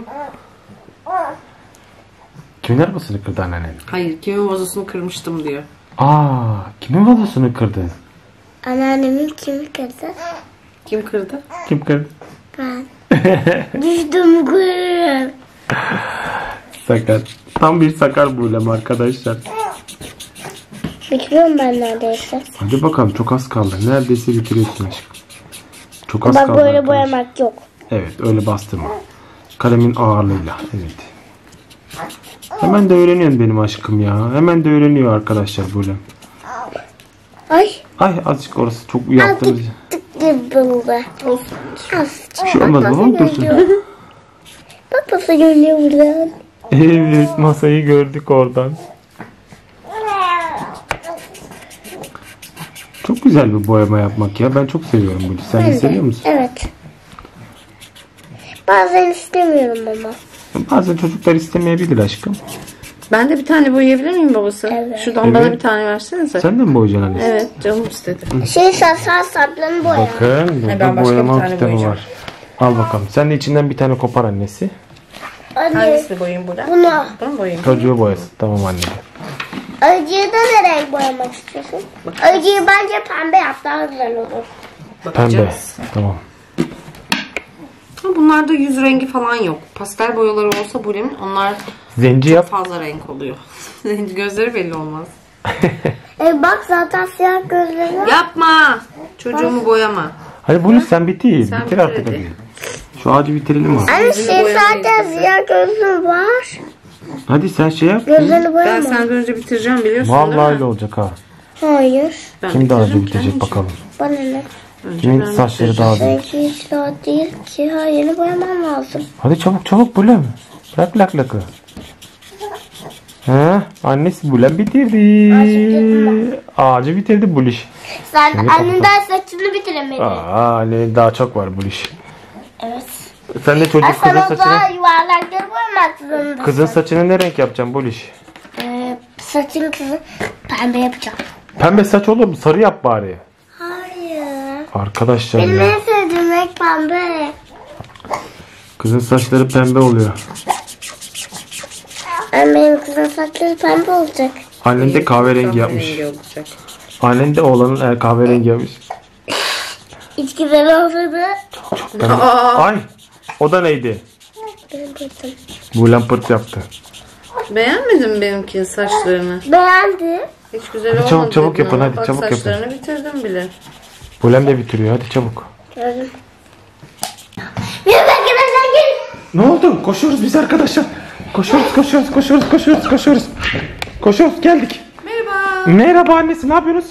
Kimin arabasını kırdı anneannem? Hayır, kimin vazosunu kırmıştım diyor. Aa, kimin vazosunu kırdın? Anneannemin kimi kırdı? Kim kırdı? Kim kırdı? Ben. Düştüm kırım. Sakar. Tam bir sakar buylem arkadaşlar. Bitiriyorum ben neredeyse. Hadi bakalım çok az kaldı. Neredeyse bitiriyorsun aşkım. Çok az Bak kaldı böyle arkadaşlar. boyamak yok. Evet öyle bastırma. Kalemin ağırlığıyla. Evet. Hemen de öğreniyorsun benim aşkım ya. Hemen de öğreniyor arkadaşlar böyle. Ay. Ay azıcık orası çok yaptığımız. Azıcık tık buldu. Olsun. Azıcık. Bir şey olmaz babam dursun. Bak nasıl görünüyor buradan. Evet masayı gördük oradan. Çok güzel bir boyama yapmak ya. Ben çok seviyorum bunu. Sen de seviyor musun? Evet. Bazen istemiyorum ama. Bazen çocuklar istemeyebilir aşkım. Ben de bir tane boyayabilir miyim babası? Evet. Şuradan bana Evet. bir tane versenize. Sen de mi boyayacaksın annesi? Evet, canım istedi. Şey satsan saplarını boya. Bakın ben burada başka bir boyama tane kitabı boyayacağım. var. Al bakalım. Sen de içinden bir tane kopar annesi. Anne Hangisini boyayayım burada? bunu. Bunu mu boyayayım? Çocuğu boyasın. Tamam anne. Acıyı da ne renk boyamak istiyorsun? Acıyı bence pembe yap daha güzel olur. Pembe. Bakacağız. Tamam. Ama bunlarda yüz rengi falan yok. Pastel boyaları olsa bu lemin onlar Zenci yap. fazla renk oluyor. Gözleri belli olmaz. E bak zaten siyah gözleri var. Yapma! Çocuğumu boyama. Hadi bunu sen bitir. Sen bitir bitir artık. hadi. Hadi. Şu ağacı bitirelim abi. Anne Yüzünü şey boyamayı zaten bitirsin. siyah gözlü var. Hadi sen şey yap. Gözlerini Ben boyama. senden önce bitireceğim biliyorsun Vallahi değil öyle mi? olacak ha. Hayır. Ben Kim daha önce bitireceğim bitirecek kendim için. bakalım. Bana ne? Önce Kimin ben saçları bitireceğim. daha büyük. Belki hiç daha değil ki. Ha yeni boyamam lazım. Hadi çabuk çabuk Bulem. Bırak lak lakı. Ha, annesi Bulem bitirdi. bitirdim Ağacı bitirdi Buliş. Sen Şimdi annenden saçını bitiremedin. Aa, ne daha çok var Buliş. Evet. Sen de çocuk Ay, kızın sen o zaman saçını. yuvarlakları boyamak zorundasın. Kızın saçını ne renk yapacaksın Buliş? Ee, saçını kızı pembe yapacağım. Pembe saç olur mu? Sarı yap bari. Hayır. Arkadaşlar Benim ya. en sevdiğim renk pembe. Kızın saçları pembe oluyor. Ama benim kızın saçları pembe olacak. Annen de kahverengi yapmış. Kahverengi olacak. Annen de oğlanın e, kahverengi yapmış. Hiç güzel olmadı. Ben- Ay. O da neydi? Benim kızım. Buğlem pırt yaptı. Beğenmedin mi benimkinin saçlarını? Beğendi. Hiç güzel Hadi olmadı. çabuk, çabuk dedin yapın, ama. hadi Bak, çabuk yapın. saçlarını bitirdim bile. Buğlem de bitiriyor. Hadi çabuk. Gördüm. Merhaba arkadaşlar gelin. Ne oldu? Koşuyoruz biz arkadaşlar. Koşuyoruz, koşuyoruz, koşuyoruz, koşuyoruz, koşuyoruz. Koşuyoruz, geldik. Merhaba. Merhaba annesi, ne yapıyorsunuz?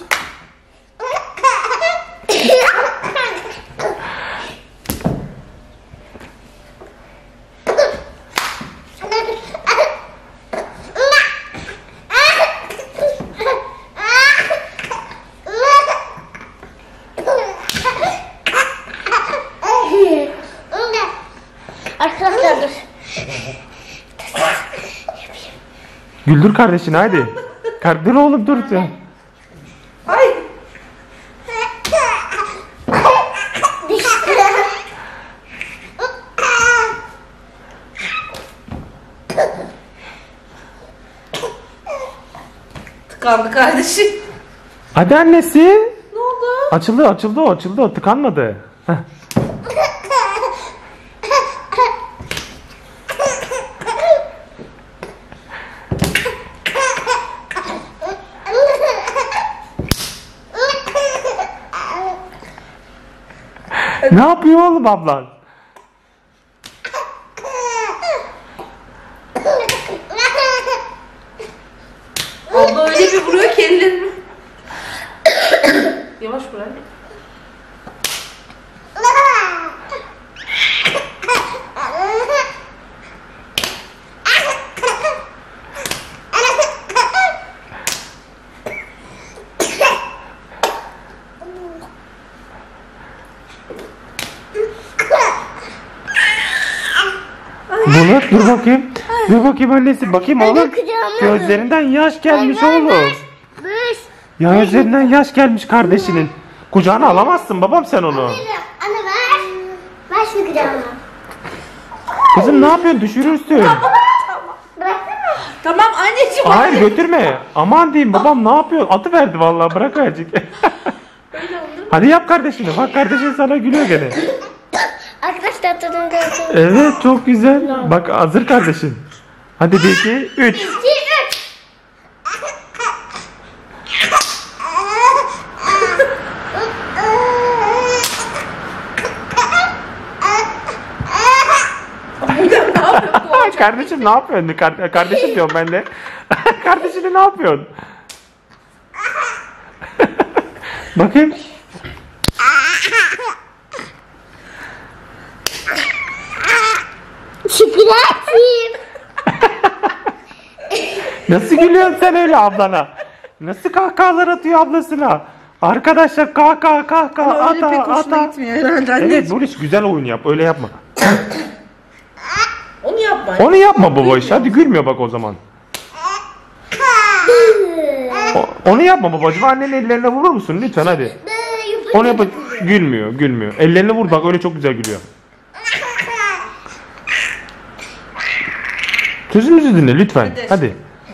Arkadaşlar dur. Güldür kardeşini hadi. Kar dur oğlum dur. Sen. Ay. Tıkandı kardeşim. Hadi annesi. Ne oldu? Açıldı, açıldı o, açıldı o. Tıkanmadı. Heh. Ne yapıyor oğlum ablan? Abla öyle bir vuruyor ki ellerini. Yavaş bırak. Bulut dur bakayım. Dur bakayım annesi. Bakayım oğlum. kucağıma Gözlerinden yaş gelmiş Ver, ver, oğlum. ver. Dur. Ya gözlerinden yaş gelmiş kardeşinin. Kucağına alamazsın babam sen onu. Anne ver. Ver şunu kucağıma. Kızım ne yapıyorsun? Düşürürsün. Bıraksana. Tamam anneciğim. Hayır götürme. Aman diyeyim babam ne yapıyorsun? Atı verdi vallahi bırak azıcık. Hadi yap kardeşini. Bak kardeşin sana gülüyor gene. Arkadaşlar tadını görsün. Evet çok güzel. Bak hazır kardeşin. Hadi bir iki üç. İki, üç. Ay kardeşim ne yapıyorsun? Kar- kardeşim diyorum ben de. Kardeşini ne yapıyorsun? Bakayım. Şükreteyim. Nasıl gülüyorsun sen öyle ablana? Nasıl kahkahalar atıyor ablasına? Arkadaşlar kahkaha kahkaha Ama öyle ata pek hoşuna ata. gitmiyor herhalde anneciğim. Evet bu iş güzel oyun yap öyle yapma. Onu yapma. Onu yapma baba iş hadi gülmüyor bak o zaman. O- onu yapma babacığım annenin ellerine vurur musun lütfen hadi. Onu yap gülmüyor gülmüyor. Ellerini vur bak öyle çok güzel gülüyor. Sözümüzü dinle lütfen Hadi. hadi.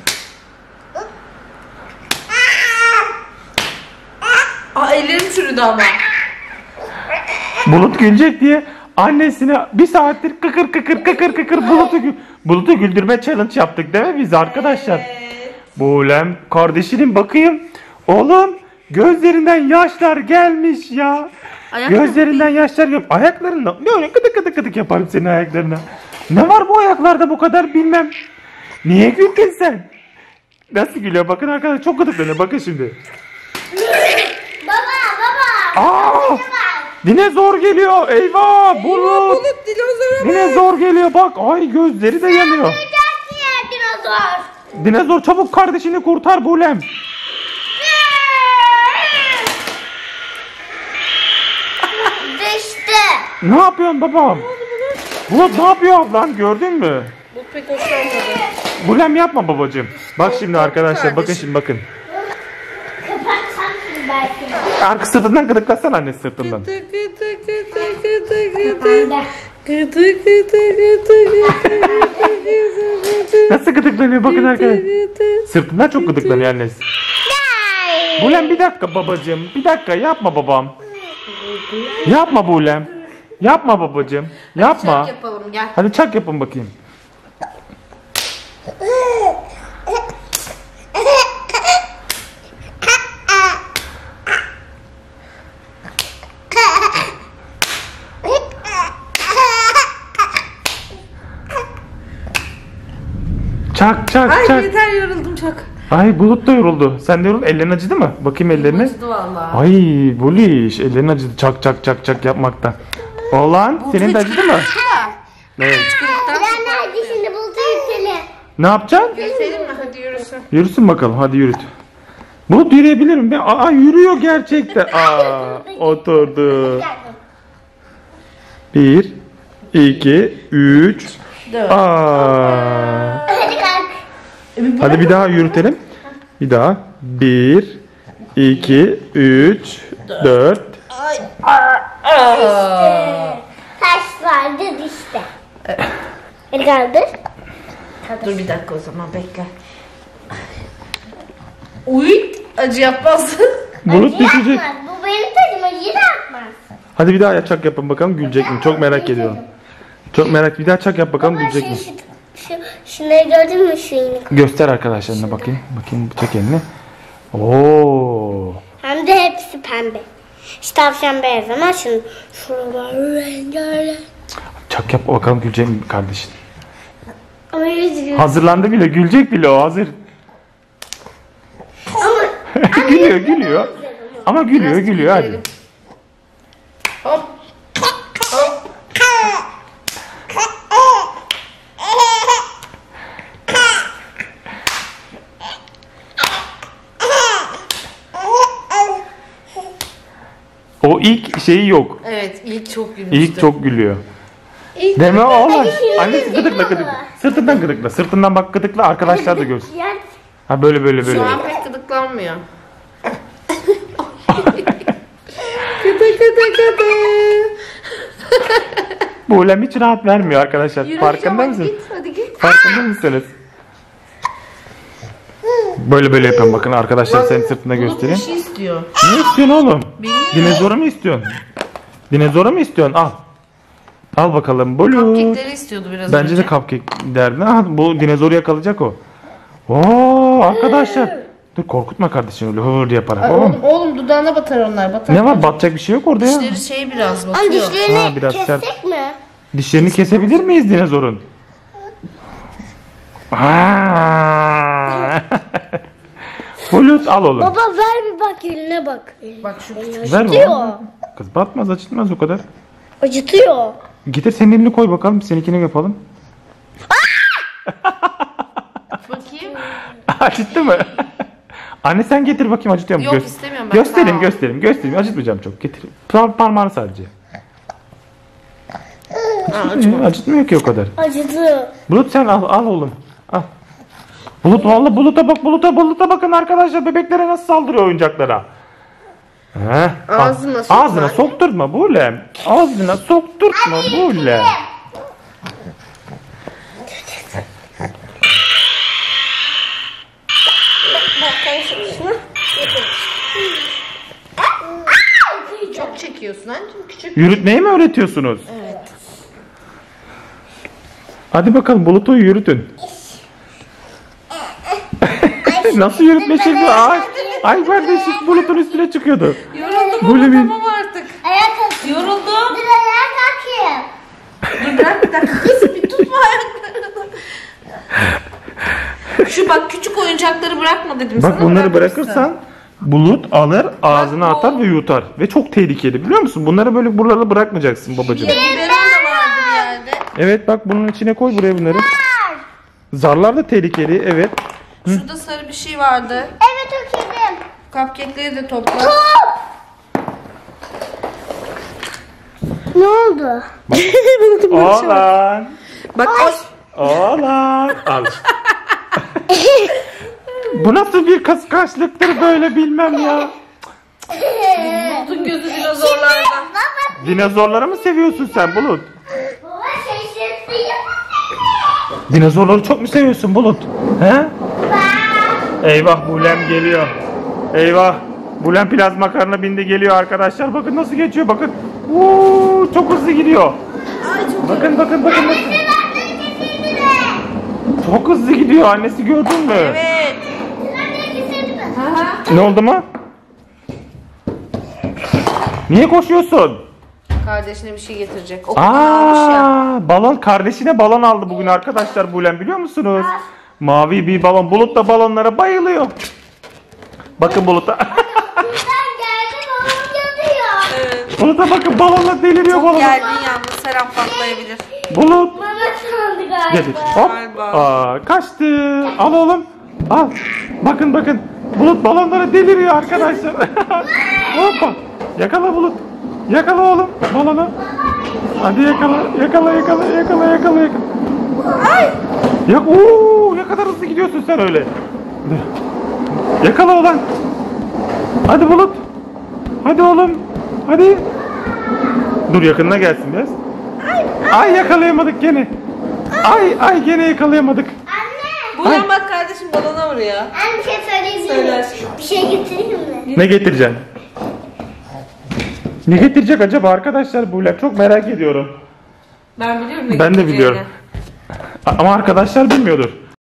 Aa ellerim çürüdü ama. Bulut gülecek diye annesine bir saattir kıkır kıkır kıkır kıkır Bulut'u gü- Bulut'u güldürme challenge yaptık değil mi biz arkadaşlar? Evet. Buğlem kardeşinin bakayım. Oğlum gözlerinden yaşlar gelmiş ya. Ayakları- Gözlerinden yaşlar gel. Ayaklarında böyle gıdık gıdık gıdık yaparım senin ayaklarına. Ne var bu ayaklarda bu kadar bilmem. Niye güldün sen? Nasıl gülüyor bakın arkadaşlar çok gıdıklanıyor bakın şimdi. Baba baba. Aa! Dinozor geliyor. Eyvah! Bulut! Bulut dinozora bak. Dinozor geliyor bak. Ay gözleri de yanıyor. Duracak diye dinozor. Dinozor çabuk kardeşini kurtar Bulem. Düştü. Ne yapıyorsun babam? Bulut ne yapıyor ablan gördün mü? Bu pek hoşlanmadı. Bulem yapma babacığım. Bak şimdi arkadaşlar bakın kardeşim. şimdi bakın. Kapat. belki. Arka sırtından gıdıklasana anne sırtından. Ben de. Nasıl gıdıklanıyor bakın arkadaşlar. Sırtından çok gıdıklanıyor annesi. Bulem bir dakika babacığım. Bir dakika yapma babam. Yapma Bulem. Yapma babacığım. Yapma. Çak yapalım gel. Hadi çak yapın bakayım. Çak çak Ay çak. yeter yoruldum çok. Ay Bulut da yoruldu. Sen de yoruldun. Ellerin acıdı mı? Bakayım ellerine. Acıdı valla. Ay Buliş ellerin acıdı. Çak çak çak çak yapmaktan. Oğlan senin de acıdı mı? Evet. Ben nerede şimdi buldu yükselim. Ne yapacaksın? Yürütelim mi? Hadi yürüsün. Yürüsün bakalım hadi yürüt. Bulut yürüyebilir mi? Aa yürüyor gerçekten. Aa oturdu. Bir, iki, üç. Aa. Hadi kalk. Hadi bir daha yürütelim. Bir daha. Bir, iki, üç, dört. Taş vardı dişte. Hadi kaldır. Dur bir dakika o zaman bekle. Uy acı yapmaz. Bulut düşecek. Yapmaz. Bu benim tadım acıyı da yapmaz. Hadi bir daha çak yapın bakalım gülecek mi? Çok merak ediyorum. Çok merak. Bir daha çak yap bakalım Baba gülecek şu, mi? şu, şu, şunları gördün mü şu iğne? Göster arkadaşlarına bakayım. Bakayım çek elini. Oo. Hem de hepsi pembe. İşte tavşan beyaz ama şunu şuralar rengarenk. Çak yap bakalım gülecek mi kardeşin? Ama yüzü. Hazırlandı bile gülecek bile o hazır. Ama Gülüyor gülüyor. Ama gülüyor gülüyor hadi. Hop. Hop. O ilk şeyi yok. Evet ilk çok gülmüştü. İlk çok gülüyor. İlk Deme oğlum. şimdi Annesi gıdıkla gülüyor gıdıkla. mu? Sırtından gıdıkla. Sırtından bak gıdıkla arkadaşlar da görsün. yani Ha böyle böyle böyle. Şu an pek gıdıklanmıyor. Kıdı kıdı kıdı. Bu ulem hiç rahat vermiyor arkadaşlar. Yürüyeceğim, Farkında hadi mısınız? git hadi git. Farkında mısınız? Böyle böyle yapıyorum bakın arkadaşlar senin sırtına Bulut göstereyim. bir şey istiyor. Ne istiyorsun oğlum? Bilmiyorum. Dinozora mı istiyorsun? Dinozora mı istiyorsun? Al. Al bakalım Bulut. Cupcake'leri istiyordu biraz Bence önce. de cupcake derdi. Ah, bu dinozoru yakalayacak o. Oo arkadaşlar. Dur korkutma kardeşim öyle hır yaparak. Ay, Oğlum. oğlum, oğlum dudağına batar onlar batar. Ne var batacak bir şey yok orada ya. Dişleri şey biraz Ama batıyor. dişlerini Ha, biraz kessek sert. mi? Dişlerini kesebilir miyiz dinozorun? Aa! Bulut al oğlum. Baba ver bir bak eline bak. Bak şu küçük. Ver Acıtıyor. oğlum. Kız batmaz acıtmaz o kadar. Acıtıyor. Getir senin elini koy bakalım seninkini yapalım. Bakayım. Acıttı mı? Anne sen getir bakayım acıtıyor mu? Yok, Göz- istemiyorum ben. Göstereyim Sağ ol. göstereyim göstereyim acıtmayacağım çok getir. Par parmağını sadece. Acıtmıyor, acıtmıyor ki o kadar. Acıdı. Bulut sen al al oğlum. Al. Bulut vallahi Bulut'a bak Bulut'a Bulut'a bakın arkadaşlar bebeklere nasıl saldırıyor oyuncaklara. Heh, Ağzına al. sokma. Ağzına sokturma Bulem. Ağzına sokturtma Bulem. Çok çekiyorsun anneciğim küçük. Yürütmeyi mi öğretiyorsunuz? Evet. Hadi bakalım Bulut'u yürütün. Nasıl yürütme şekli? Ay, ay kardeşim Bulut'un üstüne çıkıyordu. Yoruldum Bulemin. ama tamam artık. Ayak kalk. Yoruldum. Dur ayağa kalkayım. Dur bırak bir dakika kız bir tutma ayaklarını. Şu bak küçük oyuncakları bırakma dedim sana. Bak bunları bırakırsın. bırakırsan Bulut alır ağzına Bak bu- atar ve yutar. Ve çok tehlikeli biliyor musun? Bunları böyle buralara bırakmayacaksın babacığım. Biberon da vardı bir yerde. Evet bak bunun içine koy buraya bunları. Zarlar da tehlikeli evet. Şurada sarı bir şey vardı. Evet o kedim. Cupcake'leri de topla. Ne oldu? Oğlan. Bak o Oğlan. Al. Bu nasıl bir kıskançlıktır böyle bilmem ya. dinozorlarda. Baba, Dinozorları mı seviyorsun sen Bulut? baba şaşırtıyor. Dinozorları çok mu seviyorsun Bulut? He? Eyvah Bulem geliyor. Eyvah. Bulem plazma karına bindi geliyor arkadaşlar. Bakın nasıl geçiyor bakın. Oo, çok hızlı gidiyor. Ay çok Bakın bakın bakın. bakın. Çok hızlı gidiyor. Annesi gördün mü? Evet. Ne oldu mu? Niye koşuyorsun? Kardeşine bir şey getirecek. Okuldan almış ya. Aa, balon kardeşine balon aldı bugün arkadaşlar Bulem biliyor musunuz? Mavi bir balon. Bulut da balonlara bayılıyor. Bakın Bulut'a. Buradan geldi babam yatıyor. Evet. Bulut'a bakın balonla deliriyor Çok balon. gergin yalnız. Her an patlayabilir. Bulut. Bana sandı Gel. galiba. Hop. Galiba. Aa, kaçtı. Al oğlum. Al. Bakın bakın. Bulut balonlara deliriyor arkadaşlar. Hoppa. Yakala Bulut. Yakala oğlum balonu. Hadi yakala. Yakala yakala yakala yakala yakala. Ay. Ya ooo ne kadar hızlı gidiyorsun sen öyle. Dur. Yakala ulan. Hadi Bulut. Hadi oğlum. Hadi. Dur yakınına gelsin biraz. Ay yakalayamadık gene. Ay ay gene yakalayamadık. Anne. Bulan bak kardeşim balona vuruyor. Anne bir şey söyleyebilir Söyle miyim? aşkım. Bir şey getireyim mi? Ne getireceksin? Ne getirecek acaba arkadaşlar bu laf? Çok merak ediyorum. Ben biliyorum ne Ben de getireceğini. biliyorum. A- Ama arkadaşlar bilmiyordur.